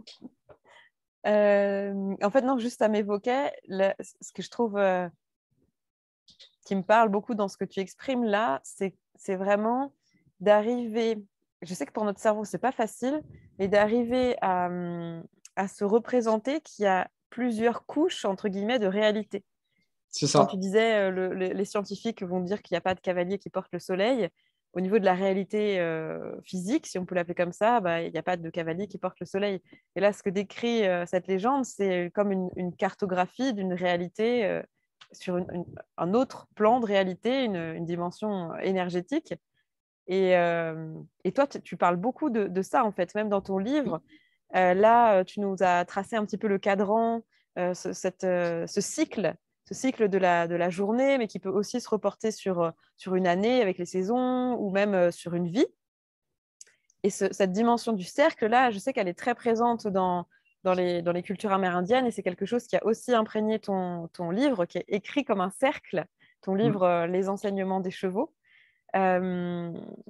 Euh, en fait, non, juste ça m'évoquait le, ce que je trouve euh, qui me parle beaucoup dans ce que tu exprimes là, c'est, c'est vraiment d'arriver, je sais que pour notre cerveau, c'est pas facile, mais d'arriver à, à se représenter qu'il y a plusieurs couches, entre guillemets, de réalité. C'est Quand ça. tu disais, euh, le, les, les scientifiques vont dire qu'il n'y a pas de cavalier qui porte le soleil, au niveau de la réalité euh, physique, si on peut l'appeler comme ça, bah, il n'y a pas de cavalier qui porte le soleil. Et là, ce que décrit euh, cette légende, c'est comme une, une cartographie d'une réalité euh, sur une, une, un autre plan de réalité, une, une dimension énergétique. Et, euh, et toi, tu, tu parles beaucoup de, de, ça, en fait, même dans ton livre. Euh, là, tu nous as tracé un petit peu le cadran, euh, ce, cette, euh, ce cycle ce cycle de la, de la journée, mais qui peut aussi se reporter sur, sur une année avec les saisons ou même sur une vie. Et ce, cette dimension du cercle-là, je sais qu'elle est très présente dans, dans, les, dans les cultures amérindiennes et c'est quelque chose qui a aussi imprégné ton, ton livre, qui est écrit comme un cercle, ton livre euh, Les enseignements des chevaux. Euh,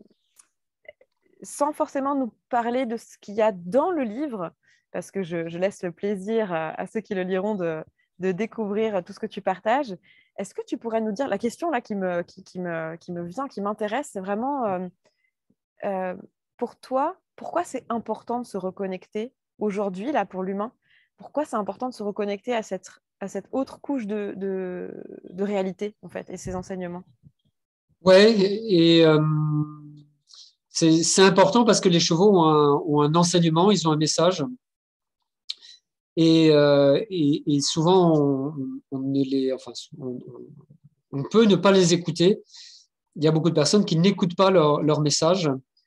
sans forcément nous parler de ce qu'il y a dans le livre, parce que je, je laisse le plaisir à, à ceux qui le liront de, de découvrir tout ce que tu partages. Est-ce que tu pourrais nous dire, la question là qui me, qui, qui me, qui me vient, qui m'intéresse, c'est vraiment euh, euh, pour toi, pourquoi c'est important de se reconnecter aujourd'hui, là, pour l'humain? Pourquoi c'est important de se reconnecter à cette, à cette autre couche de, de, de réalité, en fait, et ces enseignements? Ouais, et euh, c'est, c'est important parce que les chevaux ont un, ont un enseignement, ils ont un message. Et, euh, et, et souvent, on, on, ne les, enfin, on, on peut ne pas les écouter. Il y a beaucoup de personnes qui n'écoutent pas leur, leur message.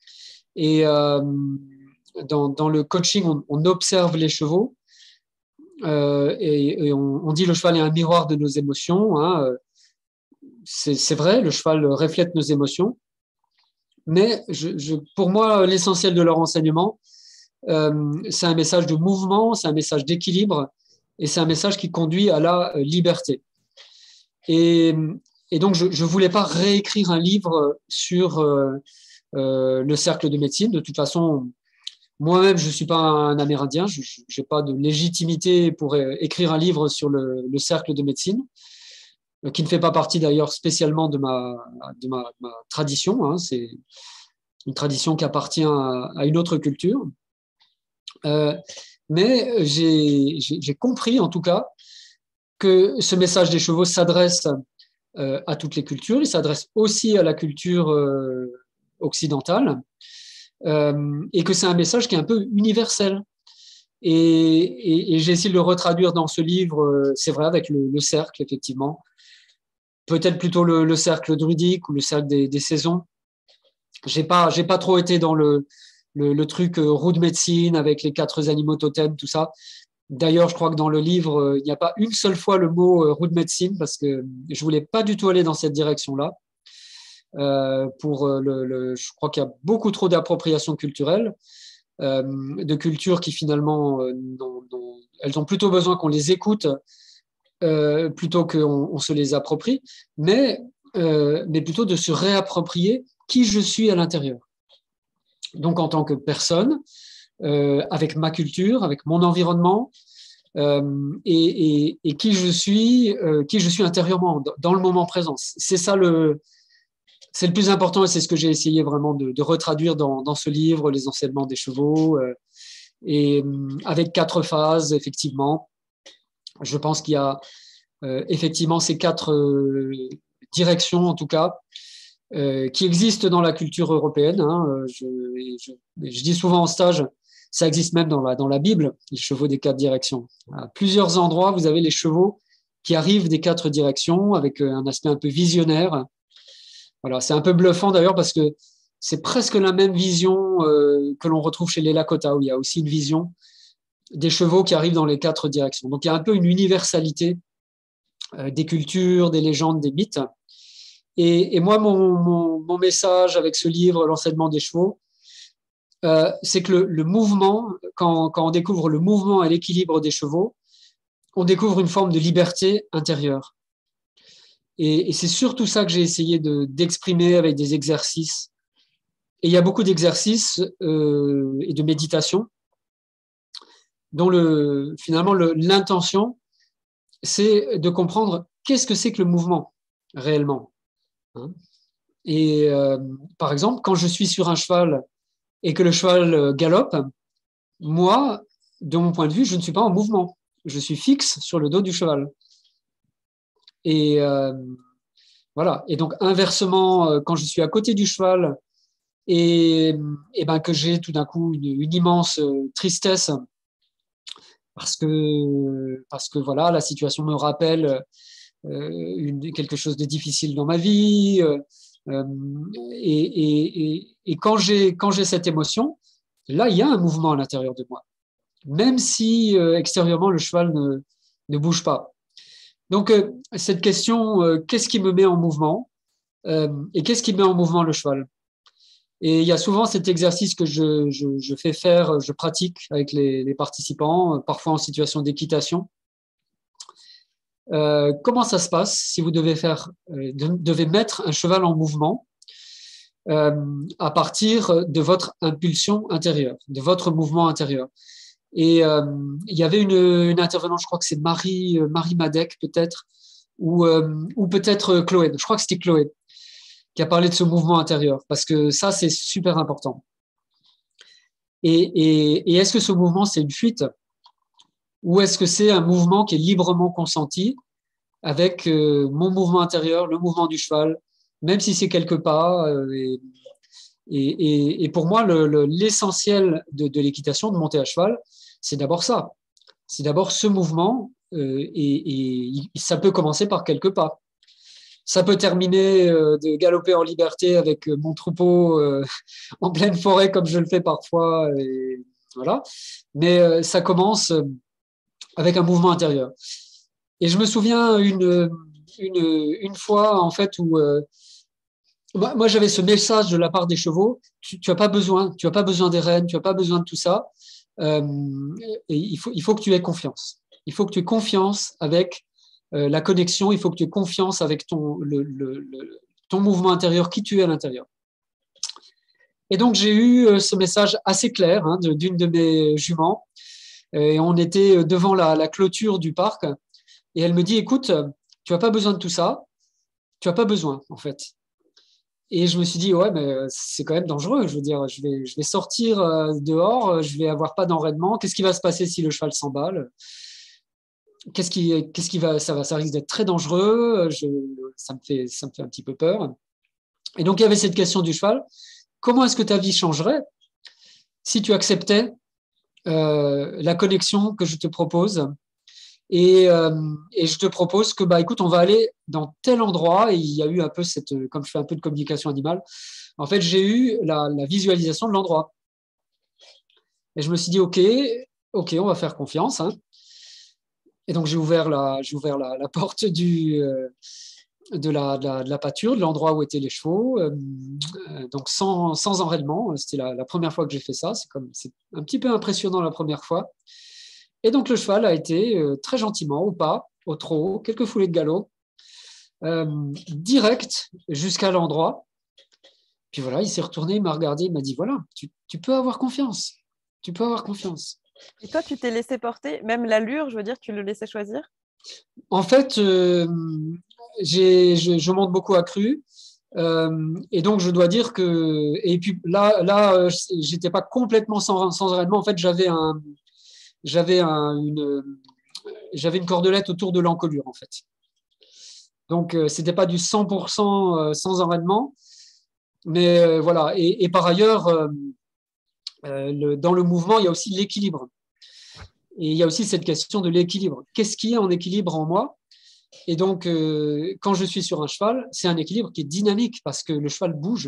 Et euh, dans, dans le coaching, on, on observe les chevaux euh, et, et on, on dit le cheval est un miroir de nos émotions. Hein. C'est, c'est vrai, le cheval reflète nos émotions. Mais je, je, pour moi, l'essentiel de leur enseignement, euh, c'est un message de mouvement, c'est un message d'équilibre et c'est un message qui conduit à la liberté. Et, et donc, je ne voulais pas réécrire un livre sur euh, euh, le cercle de médecine. De toute façon, moi-même, je ne suis pas un Amérindien, je n'ai pas de légitimité pour écrire un livre sur le, le cercle de médecine, qui ne fait pas partie d'ailleurs spécialement de ma, de ma, ma tradition. Hein. C'est une tradition qui appartient à, à une autre culture. Euh, mais j'ai, j'ai, j'ai compris en tout cas que ce message des chevaux s'adresse euh, à toutes les cultures, il s'adresse aussi à la culture euh, occidentale, euh, et que c'est un message qui est un peu universel. Et, et, et j'ai essayé de le retraduire dans ce livre, euh, c'est vrai, avec le, le cercle, effectivement. Peut-être plutôt le, le cercle druidique ou le cercle des, des saisons. J'ai pas, j'ai pas trop été dans le, le, le truc euh, roue de médecine avec les quatre animaux totems, tout ça. D'ailleurs, je crois que dans le livre, euh, il n'y a pas une seule fois le mot euh, roue de médecine parce que je voulais pas du tout aller dans cette direction-là. Euh, pour euh, le, le, je crois qu'il y a beaucoup trop d'appropriation culturelle, euh, de cultures qui finalement, euh, n'ont, n'ont, elles ont plutôt besoin qu'on les écoute euh, plutôt qu'on on se les approprie, mais, euh, mais plutôt de se réapproprier qui je suis à l'intérieur. Donc en tant que personne, euh, avec ma culture, avec mon environnement, euh, et, et, et qui je suis, euh, qui je suis intérieurement, dans le moment présent. C'est ça le, c'est le plus important et c'est ce que j'ai essayé vraiment de, de retraduire dans, dans ce livre, les enseignements des chevaux, euh, et avec quatre phases, effectivement. Je pense qu'il y a euh, effectivement ces quatre euh, directions, en tout cas, euh, qui existent dans la culture européenne. Hein. Je, je, je dis souvent en stage, ça existe même dans la, dans la Bible, les chevaux des quatre directions. À plusieurs endroits, vous avez les chevaux qui arrivent des quatre directions avec un aspect un peu visionnaire. Voilà, c'est un peu bluffant d'ailleurs parce que c'est presque la même vision euh, que l'on retrouve chez les Lakota, où il y a aussi une vision des chevaux qui arrivent dans les quatre directions. Donc il y a un peu une universalité euh, des cultures, des légendes, des mythes. Et, et moi, mon, mon, mon message avec ce livre, L'enseignement des chevaux, euh, c'est que le, le mouvement, quand, quand on découvre le mouvement et l'équilibre des chevaux, on découvre une forme de liberté intérieure. Et, et c'est surtout ça que j'ai essayé de, d'exprimer avec des exercices. Et il y a beaucoup d'exercices euh, et de méditation dont le, finalement le, l'intention, c'est de comprendre qu'est-ce que c'est que le mouvement réellement. Hein. Et euh, par exemple, quand je suis sur un cheval et que le cheval galope, moi, de mon point de vue, je ne suis pas en mouvement. je suis fixe sur le dos du cheval. Et euh, voilà. Et donc, inversement, quand je suis à côté du cheval et, et ben, que j'ai tout d'un coup une, une immense tristesse parce que, parce que voilà, la situation me rappelle euh, une, quelque chose de difficile dans ma vie. Euh, et, et, et, et quand j'ai, quand j'ai cette émotion, là, il y a un mouvement à l'intérieur de moi, même si euh, extérieurement, le cheval ne, ne bouge pas. Donc, euh, cette question, euh, qu'est-ce qui me met en mouvement euh, et qu'est-ce qui met en mouvement le cheval? Et il y a souvent cet exercice que je, je, je fais faire, je pratique avec les, les participants, parfois en situation d'équitation. Euh, comment ça se passe si vous devez, faire, euh, devez mettre un cheval en mouvement euh, à partir de votre impulsion intérieure, de votre mouvement intérieur? Et euh, il y avait une, une intervenante, je crois que c'est Marie, Marie Madec peut-être, ou, euh, ou peut-être Chloé, je crois que c'était Chloé, qui a parlé de ce mouvement intérieur, parce que ça, c'est super important. Et, et, et est-ce que ce mouvement, c'est une fuite ou est-ce que c'est un mouvement qui est librement consenti avec euh, mon mouvement intérieur, le mouvement du cheval, même si c'est quelques pas. Euh, et, et, et pour moi, le, le, l'essentiel de, de l'équitation, de monter à cheval, c'est d'abord ça. C'est d'abord ce mouvement euh, et, et ça peut commencer par quelques pas. Ça peut terminer euh, de galoper en liberté avec mon troupeau euh, en pleine forêt comme je le fais parfois. Et voilà. Mais euh, ça commence avec un mouvement intérieur. Et je me souviens une, une, une fois en fait où euh, moi, moi j'avais ce message de la part des chevaux, tu n'as pas besoin, tu as pas besoin des rênes, tu n'as pas besoin de tout ça. Euh, et il faut, il faut que tu aies confiance. Il faut que tu aies confiance avec euh, la connexion, il faut que tu aies confiance avec ton, le, le, le, ton mouvement intérieur, qui tu es à l'intérieur. Et donc j'ai eu euh, ce message assez clair hein, de, d'une de mes juments. Et on était devant la, la clôture du parc. Et elle me dit, écoute, tu n'as pas besoin de tout ça. Tu n'as pas besoin, en fait. Et je me suis dit, ouais, mais c'est quand même dangereux. Je veux dire, je vais, je vais sortir dehors, je vais avoir pas d'enraînement. Qu'est-ce qui va se passer si le cheval s'emballe? Qu'est-ce qui, qu'est-ce qui va, ça va, ça risque d'être très dangereux. Je, ça me fait, ça me fait un petit peu peur. Et donc, il y avait cette question du cheval. Comment est-ce que ta vie changerait si tu acceptais euh, la connexion que je te propose? Et, euh, et je te propose que, bah, écoute, on va aller dans tel endroit. Et il y a eu un peu cette, comme je fais un peu de communication animale, en fait, j'ai eu la, la visualisation de l'endroit. Et je me suis dit, OK, OK, on va faire confiance. Hein. Et donc, j'ai ouvert la, j'ai ouvert la, la porte du, euh, de, la, de, la, de la pâture, de l'endroit où étaient les chevaux. Euh, donc, sans, sans enraînement. C'était la, la première fois que j'ai fait ça. C'est, comme, c'est un petit peu impressionnant la première fois. Et donc, le cheval a été euh, très gentiment, au pas, au trot, quelques foulées de galop, euh, direct jusqu'à l'endroit. Puis voilà, il s'est retourné, il m'a regardé, il m'a dit, voilà, tu, tu peux avoir confiance. Tu peux avoir confiance. Et toi, tu t'es laissé porter, même l'allure, je veux dire, tu le laissais choisir? En fait, euh, j'ai, je, je monte beaucoup à cru. Euh, et donc, je dois dire que. Et puis là, là j'étais pas complètement sans, sans enraînement. En fait, j'avais un, j'avais un, une, j'avais une cordelette autour de l'encolure, en fait. Donc, euh, c'était pas du cent pour cent sans enraînement. Mais euh, voilà. Et, et par ailleurs, euh, euh, le, dans le mouvement, il y a aussi l'équilibre. Et il y a aussi cette question de l'équilibre. Qu'est-ce qui est en équilibre en moi? Et donc, euh, quand je suis sur un cheval, c'est un équilibre qui est dynamique parce que le cheval bouge.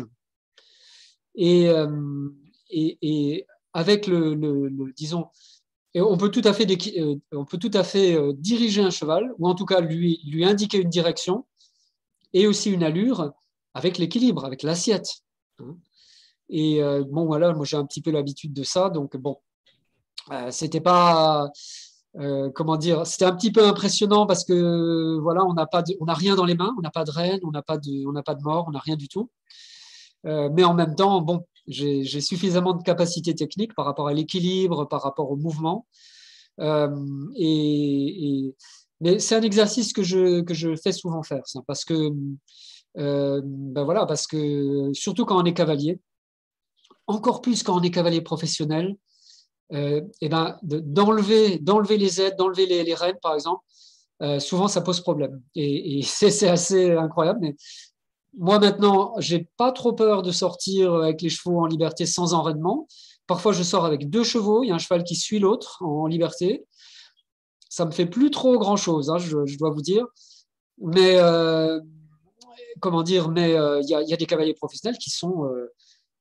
Et, euh, et, et avec le, le, le, disons, et on peut tout à fait, euh, on peut tout à fait euh, diriger un cheval, ou en tout cas lui, lui indiquer une direction et aussi une allure avec l'équilibre, avec l'assiette. Hein. Et euh, bon, voilà, moi j'ai un petit peu l'habitude de ça, donc bon, euh, c'était pas. Euh, comment dire, c'était un petit peu impressionnant parce que voilà, on n'a pas, de, on n'a rien dans les mains, on n'a pas de rêne, on n'a pas de, on n'a pas de mort, on n'a rien du tout. Euh, mais en même temps, bon, j'ai, j'ai suffisamment de capacité technique par rapport à l'équilibre, par rapport au mouvement. Euh, et, et, mais c'est un exercice que je que je fais souvent faire, ça, parce que euh, ben voilà, parce que surtout quand on est cavalier, encore plus quand on est cavalier professionnel. euh, eh ben, de- d'enlever, d'enlever les aides, d'enlever les, les rênes, par exemple, euh, souvent ça pose problème. Et, et c'est c'est assez incroyable. Mais moi maintenant, j'ai pas trop peur de sortir avec les chevaux en liberté sans enraînement. Parfois, je sors avec deux chevaux. Il y a un cheval qui suit l'autre en liberté. Ça me fait plus trop grand-chose, hein, je, je dois vous dire. Mais euh, comment dire, mais euh, il y, a, il y a des cavaliers professionnels qui sont, euh,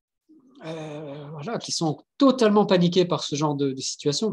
euh, voilà, qui sont totalement paniqués par ce genre de, de situation.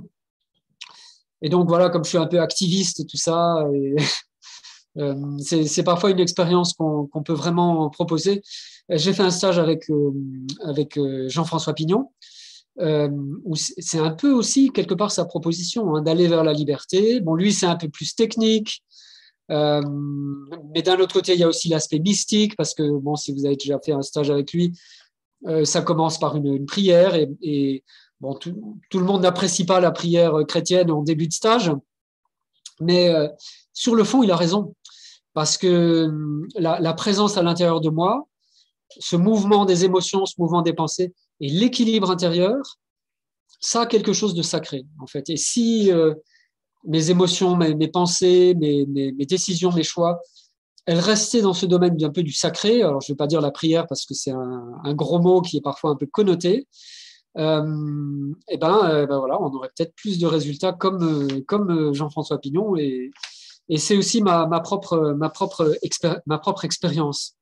Et donc voilà, comme je suis un peu activiste et tout ça, et, euh, c'est, c'est parfois une expérience qu'on, qu'on peut vraiment proposer. J'ai fait un stage avec, euh, avec euh, Jean-François Pignon, euh, où c'est c'est un peu aussi quelque part sa proposition, hein, d'aller vers la liberté. Bon, lui, c'est un peu plus technique. Euh, mais d'un autre côté, il y a aussi l'aspect mystique, parce que bon, si vous avez déjà fait un stage avec lui, euh, ça commence par une, une prière, et, et bon, tout, tout, le monde n'apprécie pas la prière chrétienne en début de stage, mais euh, sur le fond, il a raison, parce que la, la présence à l'intérieur de moi, ce mouvement des émotions, ce mouvement des pensées, et l'équilibre intérieur, ça a quelque chose de sacré, en fait. Et si euh, mes émotions, mes, mes pensées, mes, mes, mes décisions, mes choix, elles restaient dans ce domaine un peu du sacré. Alors, je ne vais pas dire la prière parce que c'est un, un gros mot qui est parfois un peu connoté. Euh, et ben, euh, ben voilà, on aurait peut-être plus de résultats comme, euh, comme Jean-François Pignon. Et, et c'est aussi ma, ma, propre, ma, propre expér- ma propre expérience.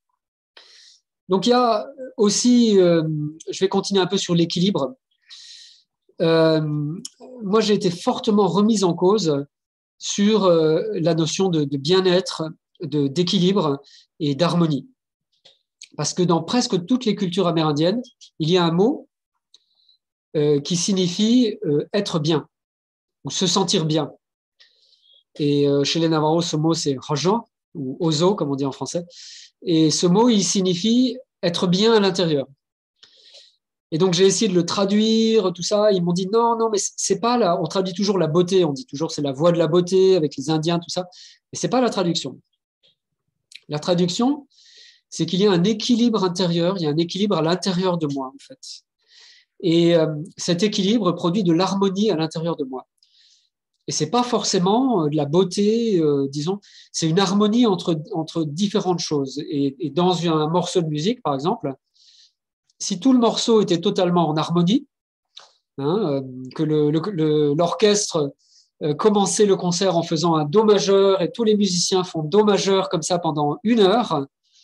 Donc, il y a aussi, euh, je vais continuer un peu sur l'équilibre. Euh, moi, j'ai été fortement remise en cause sur euh, la notion de, de bien-être, de, d'équilibre et d'harmonie. Parce que dans presque toutes les cultures amérindiennes, il y a un mot euh, qui signifie euh, être bien ou se sentir bien. Et euh, chez les Navajos, ce mot, c'est rajan ou ozo, comme on dit en français. Et ce mot, il signifie être bien à l'intérieur. Et donc, j'ai essayé de le traduire, tout ça. Ils m'ont dit non, non, mais c'est pas là. On traduit toujours la beauté. On dit toujours c'est la voie de la beauté avec les Indiens, tout ça. Mais c'est pas la traduction. La traduction, c'est qu'il y a un équilibre intérieur. Il y a un équilibre à l'intérieur de moi, en fait. Et euh, cet équilibre produit de l'harmonie à l'intérieur de moi. Et c'est pas forcément de la beauté, euh, disons. C'est une harmonie entre entre différentes choses. Et, et dans un morceau de musique, par exemple, si tout le morceau était totalement en harmonie, hein, que le, le, l'orchestre euh, commençait le concert en faisant un do majeur et tous les musiciens font do majeur comme ça pendant une heure,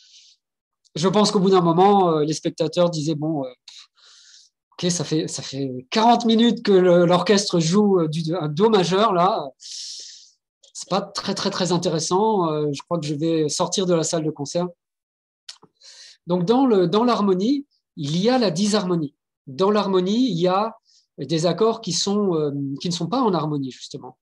je pense qu'au bout d'un moment, euh, les spectateurs disaient, bon, euh, ok, ça fait, ça fait quarante minutes que le, l'orchestre joue euh, du, un do majeur, là, c'est pas très, très, très intéressant, euh, je crois que je vais sortir de la salle de concert. Donc, dans, le, dans l'harmonie, il y a la disharmonie. Dans l'harmonie, il y a des accords qui, sont, euh, qui ne sont pas en harmonie, justement.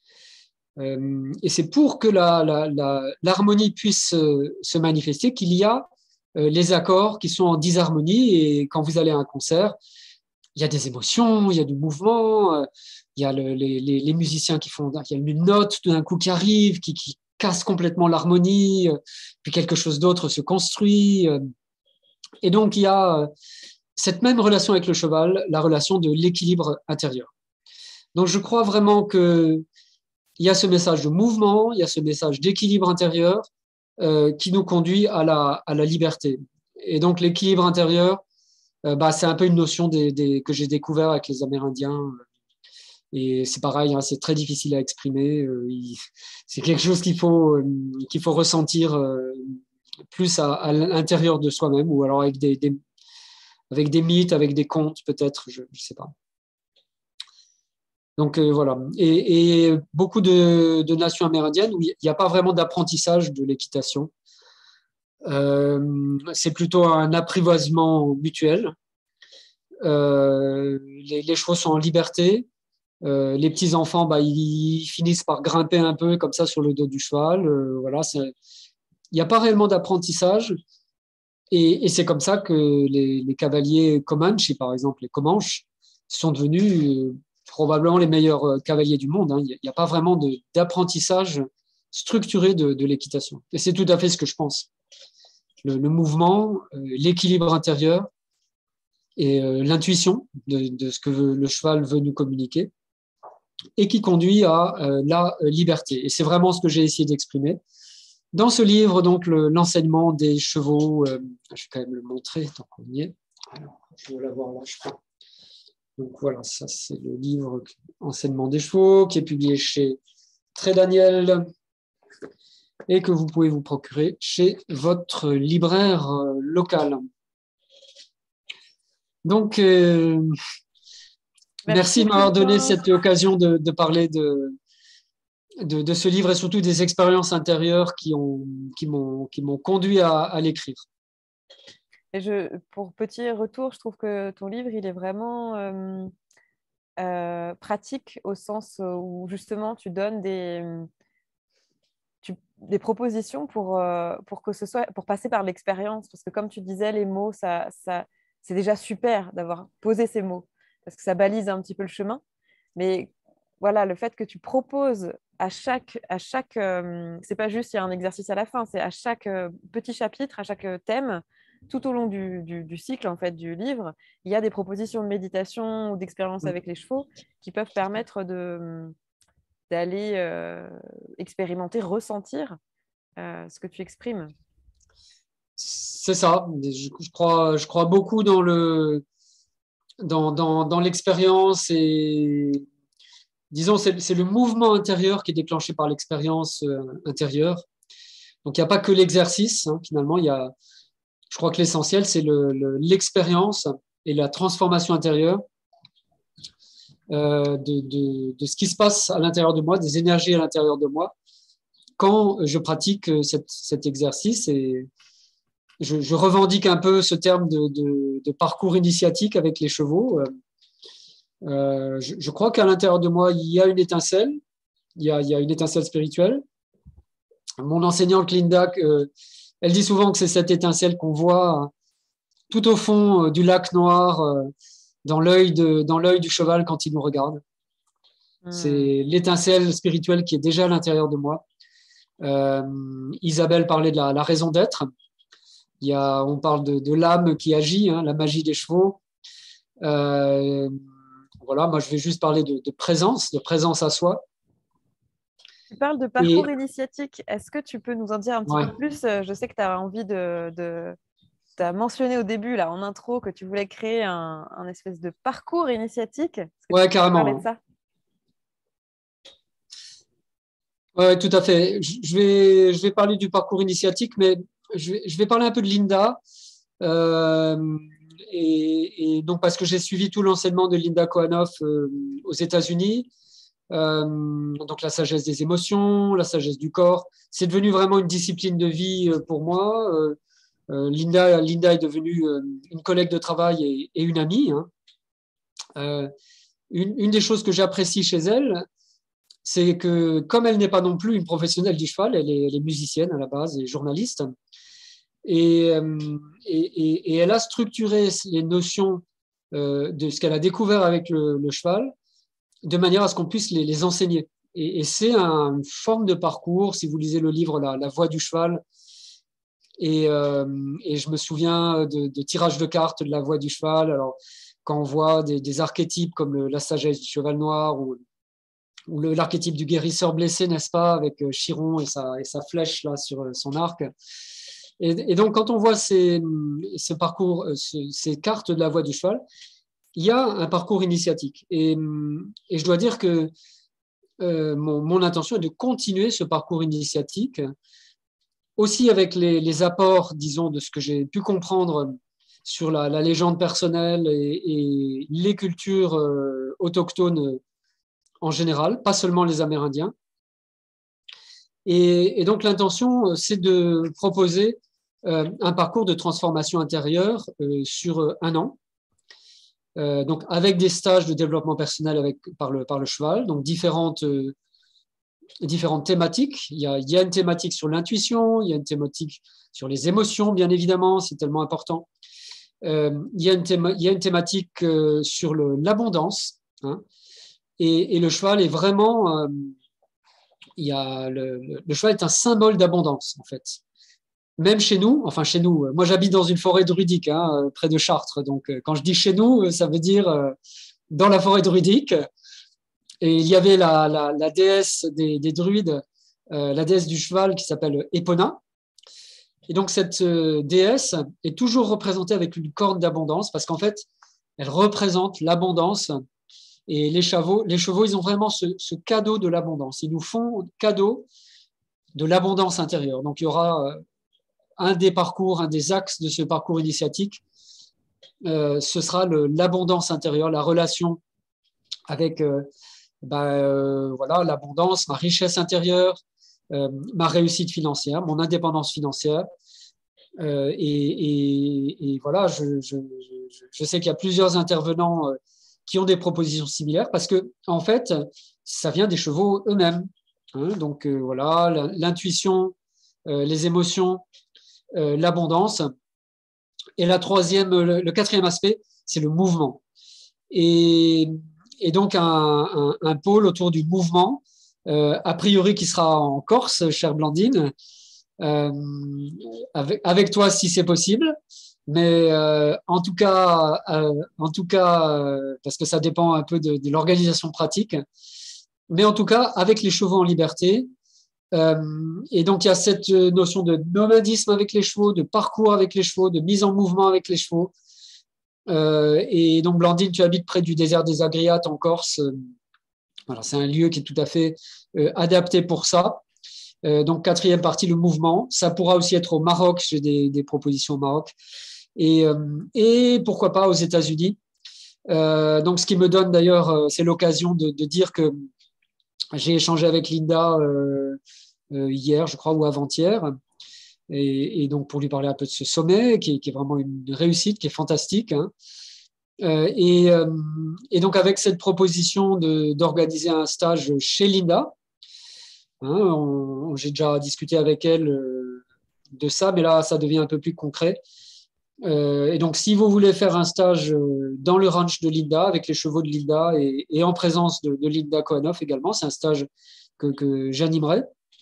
Euh, et c'est pour que la, la, la, l'harmonie puisse euh, se manifester qu'il y a euh, les accords qui sont en disharmonie. Et quand vous allez à un concert, il y a des émotions, il y a du mouvement, euh, il y a le, les, les, les musiciens qui font, il y a une note tout d'un coup qui arrive, qui, qui casse complètement l'harmonie, euh, puis quelque chose d'autre se construit. Euh, et donc, il y a euh, cette même relation avec le cheval, la relation de l'équilibre intérieur. Donc, je crois vraiment que il y a ce message de mouvement, il y a ce message d'équilibre intérieur euh, qui nous conduit à la, à la liberté. Et donc, l'équilibre intérieur, euh, bah, c'est un peu une notion des, des, que j'ai découvert avec les Amérindiens. Et c'est pareil, hein, c'est très difficile à exprimer. Euh, il, c'est quelque chose qu'il faut, euh, qu'il faut ressentir euh, plus à, à l'intérieur de soi-même, ou alors avec des, des, avec des mythes, avec des contes, peut-être, je ne sais pas. Donc euh, voilà. Et, et beaucoup de, de nations amérindiennes où il n'y a pas vraiment d'apprentissage de l'équitation. Euh, c'est plutôt un apprivoisement mutuel. Euh, les, les chevaux sont en liberté. Euh, les petits enfants, bah, ils finissent par grimper un peu comme ça sur le dos du cheval. Euh, voilà, c'est... il n'y a pas réellement d'apprentissage. Et, et c'est comme ça que les, les cavaliers Comanche, par exemple, les Comanches, sont devenus euh, probablement les meilleurs euh, cavaliers du monde. Hein. Il n'y a, a pas vraiment de, d'apprentissage structuré de, de l'équitation. Et c'est tout à fait ce que je pense. Le, le mouvement, euh, l'équilibre intérieur, et euh, l'intuition de, de ce que le cheval veut nous communiquer, et qui conduit à euh, la liberté. Et c'est vraiment ce que j'ai essayé d'exprimer. Dans ce livre, donc, le, l'enseignement des chevaux, euh, je vais quand même le montrer tant qu'on y est. Alors, je vais l'avoir là, je crois. Donc voilà, ça c'est le livre Enseignement des chevaux, qui est publié chez Très Daniel et que vous pouvez vous procurer chez votre libraire euh, local. Donc, euh, merci, merci de m'avoir donné cette occasion de, de parler de, de, de ce livre et surtout des expériences intérieures qui, ont, qui, m'ont, qui m'ont conduit à, à l'écrire. Et je, pour petit retour, je trouve que ton livre, il est vraiment euh, euh, pratique au sens où justement tu donnes des, tu, des propositions pour, euh, pour, que ce soit, pour passer par l'expérience. Parce que comme tu disais, les mots, ça, ça, c'est déjà super d'avoir posé ces mots parce que ça balise un petit peu le chemin. Mais voilà, le fait que tu proposes à chaque, à chaque euh, c'est pas juste il y a un exercice à la fin, c'est à chaque euh, petit chapitre, à chaque thème, tout au long du, du, du cycle en fait du livre, il y a des propositions de méditation ou d'expérience avec les chevaux qui peuvent permettre de, d'aller euh, expérimenter, ressentir euh, ce que tu exprimes. C'est ça. Je, je, crois, je crois beaucoup dans le dans, dans, dans l'expérience et disons, c'est, c'est le mouvement intérieur qui est déclenché par l'expérience euh, intérieure. Donc, il n'y a pas que l'exercice, hein, finalement. Il y a, je crois que l'essentiel, c'est le, le, l'expérience et la transformation intérieure euh, de, de, de ce qui se passe à l'intérieur de moi, des énergies à l'intérieur de moi, quand je pratique cette, cet exercice. Et je, je revendique un peu ce terme de, de, de parcours initiatique avec les chevaux. Euh, je, je crois qu'à l'intérieur de moi, il y a une étincelle. Il y a, il y a une étincelle spirituelle. Mon enseignante Linda, euh, elle dit souvent que c'est cette étincelle qu'on voit euh, tout au fond euh, du lac noir, euh, dans l'œil de, dans l'œil du cheval quand il nous regarde. Mmh. C'est l'étincelle spirituelle qui est déjà à l'intérieur de moi. Euh, Isabelle parlait de la, la raison d'être. Il y a, on parle de, de l'âme qui agit, hein, la magie des chevaux. Euh, voilà, moi je vais juste parler de, de présence, de présence à soi. Tu parles de parcours Et... initiatique. Est-ce que tu peux nous en dire un petit ouais. peu plus? Je sais que tu as envie de, de... Tu as mentionné au début, là, en intro, que tu voulais créer un, un espèce de parcours initiatique. Est-ce que ouais, tu peux carrément. parler de ça? Oui, tout à fait. Je vais, je vais parler du parcours initiatique, mais je vais, je vais parler un peu de Linda. Euh, et, et donc, parce que j'ai suivi tout l'enseignement de Linda Kohanov euh, aux États-Unis. Euh, donc, la sagesse des émotions, la sagesse du corps. C'est devenu vraiment une discipline de vie pour moi. Euh, euh, Linda, Linda est devenue une collègue de travail et, et une amie. Hein. Euh, une, une des choses que j'apprécie chez elle, c'est que comme elle n'est pas non plus une professionnelle du cheval, elle est, elle est musicienne à la base et journaliste. Et, et, et elle a structuré les notions euh, de ce qu'elle a découvert avec le, le cheval de manière à ce qu'on puisse les, les enseigner. Et, et c'est une forme de parcours, si vous lisez le livre La, la voix du cheval, et, euh, et je me souviens de, de tirages de cartes de la voix du cheval. Alors, quand on voit des, des archétypes comme le, la sagesse du cheval noir ou ou le, l'archétype du guérisseur blessé, n'est-ce pas, avec Chiron et sa, et sa flèche là sur son arc. Et, et donc, quand on voit ces, ce parcours, ce, ces cartes de la voie du cheval, il y a un parcours initiatique. Et, et je dois dire que euh, mon, mon intention est de continuer ce parcours initiatique, aussi avec les, les apports, disons, de ce que j'ai pu comprendre sur la, la légende personnelle et, et les cultures euh, autochtones en général, pas seulement les Amérindiens. Et, et donc, l'intention, c'est de proposer euh, un parcours de transformation intérieure euh, sur un an, euh, donc avec des stages de développement personnel avec, par, le, par le cheval, donc différentes, euh, différentes thématiques. Il y, a, il y a une thématique sur l'intuition, il y a une thématique sur les émotions, bien évidemment, c'est tellement important. Euh, il, y a une théma, il y a une thématique euh, sur le, l'abondance, hein. Et, et le cheval est vraiment, euh, il y a le, le, le cheval est un symbole d'abondance en fait. même chez nous, enfin chez nous, moi j'habite dans une forêt druidique, hein, près de Chartres. Donc quand je dis chez nous, ça veut dire dans la forêt druidique. Et il y avait la, la, la déesse des, des druides, euh, la déesse du cheval qui s'appelle Epona. Et donc cette euh, déesse est toujours représentée avec une corne d'abondance parce qu'en fait, elle représente l'abondance. Et les chevaux, les chevaux, ils ont vraiment ce, ce cadeau de l'abondance. Ils nous font cadeau de l'abondance intérieure. Donc il y aura euh, un des parcours, un des axes de ce parcours initiatique, euh, ce sera le, l'abondance intérieure, la relation avec euh, ben, euh, voilà, l'abondance, ma richesse intérieure, euh, ma réussite financière, mon indépendance financière. Euh, et, et, et, voilà, je, je, je, je sais qu'il y a plusieurs intervenants euh, qui ont des propositions similaires parce que, en fait, ça vient des chevaux eux-mêmes. Hein, donc, euh, voilà, l'intuition, euh, les émotions, euh, l'abondance. Et la troisième, le, le quatrième aspect, c'est le mouvement. Et, et donc, un, un, un pôle autour du mouvement, euh, a priori qui sera en Corse, chère Blandine, euh, avec, avec toi si c'est possible. Mais euh, en tout cas, euh, en tout cas euh, parce que ça dépend un peu de, de l'organisation pratique, mais en tout cas, avec les chevaux en liberté. Euh, et donc, il y a cette notion de nomadisme avec les chevaux, de parcours avec les chevaux, de mise en mouvement avec les chevaux. Euh, et donc, Blandine, tu habites près du désert des Agriates en Corse. Voilà, c'est un lieu qui est tout à fait euh, adapté pour ça. Euh, donc, quatrième partie, le mouvement. Ça pourra aussi être au Maroc. J'ai des, des propositions au Maroc. Et, euh, et pourquoi pas aux États-Unis. Euh, donc, ce qui me donne d'ailleurs, euh, c'est l'occasion de, de dire que j'ai échangé avec Linda euh, euh, hier, je crois, ou avant-hier. Et, et donc, pour lui parler un peu de ce sommet, qui, qui est vraiment une réussite, qui est fantastique. Hein. Euh, et, euh, et donc, avec cette proposition de, d'organiser un stage chez Linda, hein, on, j'ai déjà discuté avec elle euh, de ça, mais là, ça devient un peu plus concret. Euh, et donc, si vous voulez faire un stage euh, dans le ranch de Linda, avec les chevaux de Linda et, et en présence de, de Linda Kohanoff également, c'est un stage que, que j'animerai.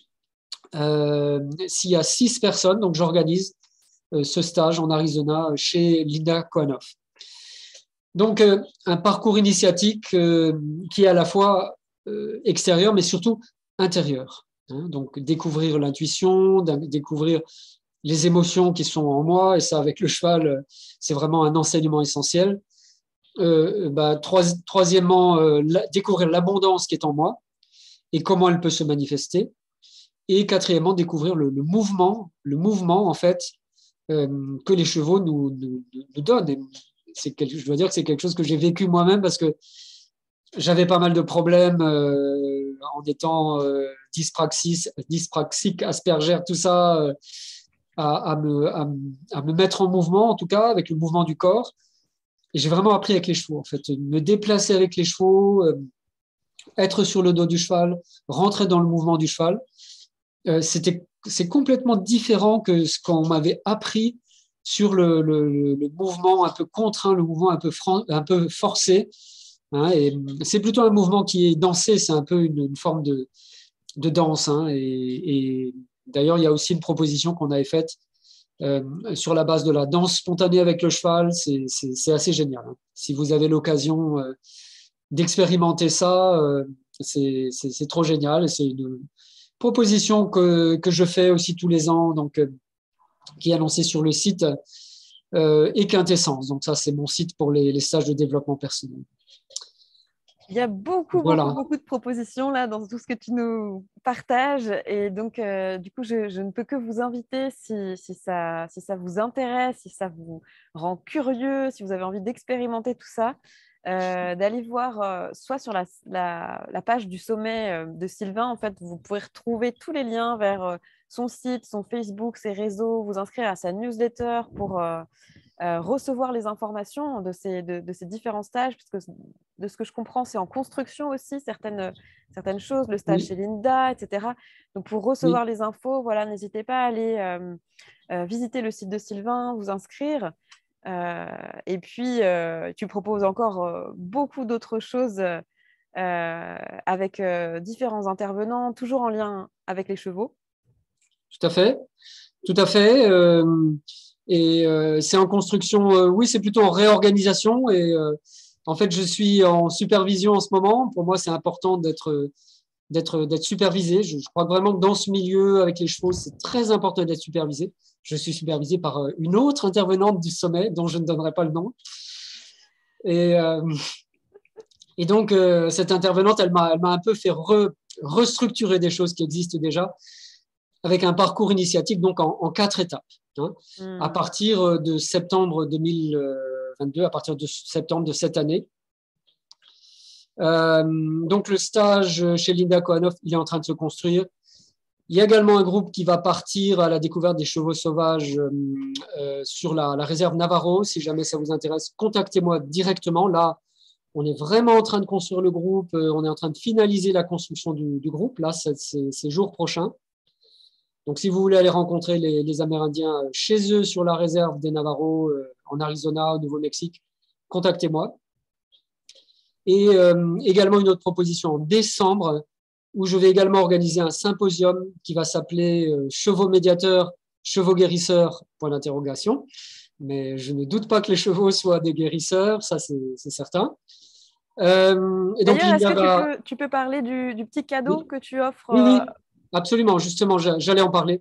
Euh, s'il y a six personnes, donc j'organise euh, ce stage en Arizona chez Linda Kohanoff. Donc, euh, un parcours initiatique euh, qui est à la fois euh, extérieur, mais surtout intérieur. Hein, donc, découvrir l'intuition, découvrir les émotions qui sont en moi, et ça, avec le cheval, c'est vraiment un enseignement essentiel. Euh, bah, trois, troisièmement, euh, la, découvrir l'abondance qui est en moi et comment elle peut se manifester. Et quatrièmement, découvrir le, le mouvement, le mouvement en fait euh, que les chevaux nous, nous, nous donnent. Et c'est quelque, je dois dire que c'est quelque chose que j'ai vécu moi-même parce que j'avais pas mal de problèmes euh, en étant euh, dyspraxis, dyspraxique, Asperger, tout ça, euh, à, à, me, à, à me mettre en mouvement, en tout cas, avec le mouvement du corps. Et j'ai vraiment appris avec les chevaux, en fait, me déplacer avec les chevaux, euh, être sur le dos du cheval, rentrer dans le mouvement du cheval. Euh, c'était, c'est complètement différent que ce qu'on m'avait appris sur le, le, le mouvement un peu contraint, le mouvement un peu, fran- un peu forcé. Hein, et c'est plutôt un mouvement qui est dansé, c'est un peu une, une forme de, de danse. Hein, et, et d'ailleurs, il y a aussi une proposition qu'on avait faite euh, sur la base de la danse spontanée avec le cheval. C'est, c'est, c'est assez génial. Hein. Si vous avez l'occasion euh, d'expérimenter ça, euh, c'est, c'est, c'est trop génial. Et c'est une proposition que, que je fais aussi tous les ans, donc, euh, qui est annoncée sur le site euh, et Quintessence. Donc ça, c'est mon site pour les, les stages de développement personnel. Il y a beaucoup, beaucoup, Voilà. beaucoup de propositions là dans tout ce que tu nous partages. Et donc, euh, du coup, je, je ne peux que vous inviter, si, si ça, si ça vous intéresse, si ça vous rend curieux, si vous avez envie d'expérimenter tout ça, euh, d'aller voir euh, soit sur la, la, la page du sommet euh, de Sylvain. En fait, vous pouvez retrouver tous les liens vers euh, son site, son Facebook, ses réseaux, vous inscrire à sa newsletter pour... Euh, euh, recevoir les informations de ces, de, de ces différents stages, parce que de ce que je comprends, c'est en construction aussi certaines, certaines choses, le stage Oui, chez Linda, et cetera. Donc, pour oui. recevoir les infos, voilà, n'hésitez pas à aller euh, euh, visiter le site de Sylvain, vous inscrire. Euh, et puis, euh, tu proposes encore euh, beaucoup d'autres choses euh, avec euh, différents intervenants, toujours en lien avec les chevaux. tout à fait, tout à fait. Euh, et euh, c'est en construction, euh, oui, c'est plutôt en réorganisation. Et euh, en fait, je suis en supervision en ce moment. Pour moi, c'est important d'être d'être d'être supervisé. Je, je crois vraiment que dans ce milieu avec les chevaux, c'est très important d'être supervisé. Je suis supervisé par euh, une autre intervenante du sommet dont je ne donnerai pas le nom. Et, euh, et donc, euh, cette intervenante, elle m'a elle m'a un peu fait re, restructurer des choses qui existent déjà avec un parcours initiatique donc en, en quatre étapes. Hein. Mm. À partir de septembre deux mille vingt-deux, à partir de septembre de cette année. Euh, donc le stage chez Linda Kohanov, il est en train de se construire. Il y a également un groupe qui va partir à la découverte des chevaux sauvages euh, euh, sur la, la réserve Navarro. Si jamais ça vous intéresse, contactez-moi directement. Là, on est vraiment en train de construire le groupe. Euh, on est en train de finaliser la construction du, du groupe. Là, c'est ces jours prochains. Donc, si vous voulez aller rencontrer les, les Amérindiens chez eux sur la réserve des Navarro, euh, en Arizona, au Nouveau-Mexique, contactez-moi. Et euh, également une autre proposition en décembre, où je vais également organiser un symposium qui va s'appeler euh, Chevaux médiateurs, chevaux guérisseurs, point d'interrogation. Mais je ne doute pas que les chevaux soient des guérisseurs, ça c'est certain. Euh, D'ailleurs, est-ce que va... tu, peux, tu peux parler du, du petit cadeau oui. que tu offres Oui, oui, absolument, justement, j'allais en parler.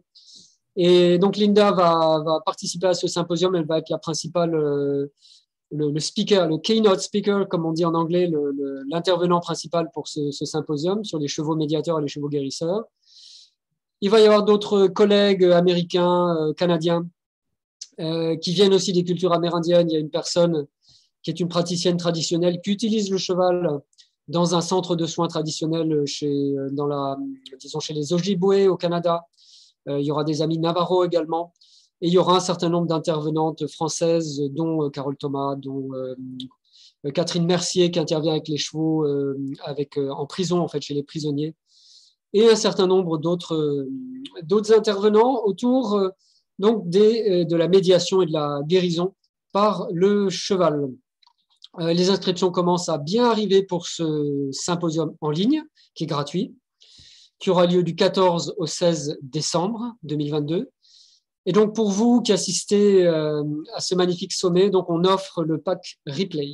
Et donc Linda va, va participer à ce symposium, elle va être la principale, euh, le, le speaker, le keynote speaker, comme on dit en anglais, l'intervenant principal pour ce, ce symposium sur les chevaux médiateurs et les chevaux guérisseurs. Il va y avoir d'autres collègues américains, euh, canadiens, euh, qui viennent aussi des cultures amérindiennes. Il y a une personne qui est une praticienne traditionnelle qui utilise le cheval dans un centre de soins traditionnels chez, dans la, disons chez les Ojibwe au Canada. Euh, il y aura des amis Navarro également. Et il y aura un certain nombre d'intervenantes françaises, dont euh, Carole Thomas, dont euh, Catherine Mercier, qui intervient avec les chevaux euh, avec, euh, en prison, en fait, chez les prisonniers. Et un certain nombre d'autres euh, intervenants autour euh, donc des, euh, de la médiation et de la guérison par le cheval. Euh, les inscriptions commencent à bien arriver pour ce symposium en ligne, qui est gratuit, qui aura lieu du quatorze au seize décembre deux mille vingt-deux. Et donc, pour vous qui assistez euh, à ce magnifique sommet, donc on offre le pack replay.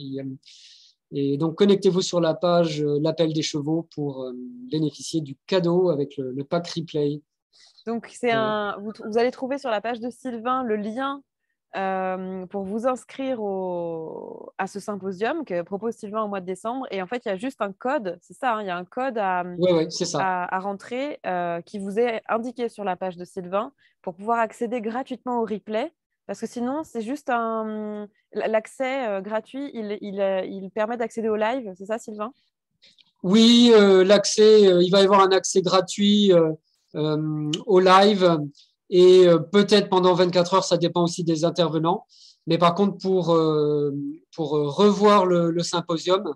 Et donc, connectez-vous sur la page euh, L'Appel des chevaux pour euh, bénéficier du cadeau avec le, le pack replay. Donc, c'est un, vous, vous allez trouver sur la page de Sylvain le lien euh, pour vous inscrire au, à ce symposium que propose Sylvain au mois de décembre. Et en fait, il y a juste un code, c'est ça, hein, il y a un code à, ouais, ouais, c'est ça. à, à rentrer euh, qui vous est indiqué sur la page de Sylvain pour pouvoir accéder gratuitement au replay. Parce que sinon, c'est juste un... L'accès euh, gratuit, il, il, il permet d'accéder au live, c'est ça, Sylvain? Oui, euh, l'accès, euh, il va y avoir un accès gratuit euh, euh, au live et euh, peut-être pendant vingt-quatre heures, ça dépend aussi des intervenants. Mais par contre, pour, euh, pour revoir le, le symposium,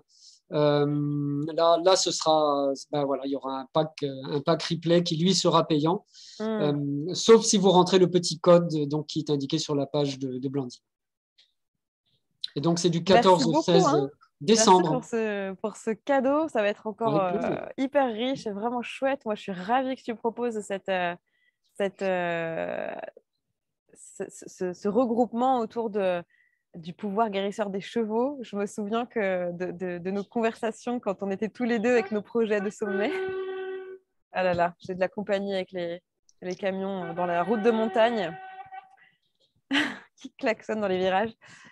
euh, là, là, ce sera, ben voilà, il y aura un pack, un pack replay qui lui sera payant, mm. euh, sauf si vous rentrez le petit code donc, qui est indiqué sur la page de, de Blandine. Et donc, c'est du quatorze au seize hein. décembre. Merci pour ce, pour ce cadeau. Ça va être encore euh, hyper riche et vraiment chouette. Moi, je suis ravie que tu proposes cette, euh, cette, euh, ce, ce, ce regroupement autour de, du pouvoir guérisseur des chevaux. Je me souviens que de, de, de nos conversations quand on était tous les deux avec nos projets de sommet. Ah là là, j'ai de la compagnie avec les, les camions dans la route de montagne qui klaxonnent dans les virages.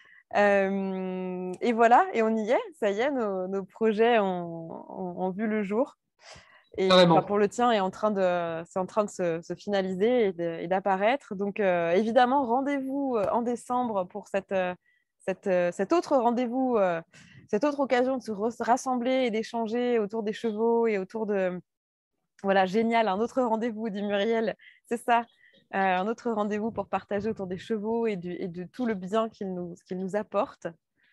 Euh, et voilà, et on y est, ça y est, nos, nos projets ont, ont, ont vu le jour. Et enfin, pour le tien, est en train de, c'est en train de se, se finaliser et d'apparaître. Donc, euh, évidemment, rendez-vous en décembre pour cette, cette, cet autre rendez-vous, euh, cette autre occasion de se rassembler et d'échanger autour des chevaux et autour de... Voilà, génial, un autre rendez-vous, dit Muriel. C'est ça, euh, un autre rendez-vous pour partager autour des chevaux et, du, et de tout le bien qu'ils nous, qu'ils nous apportent.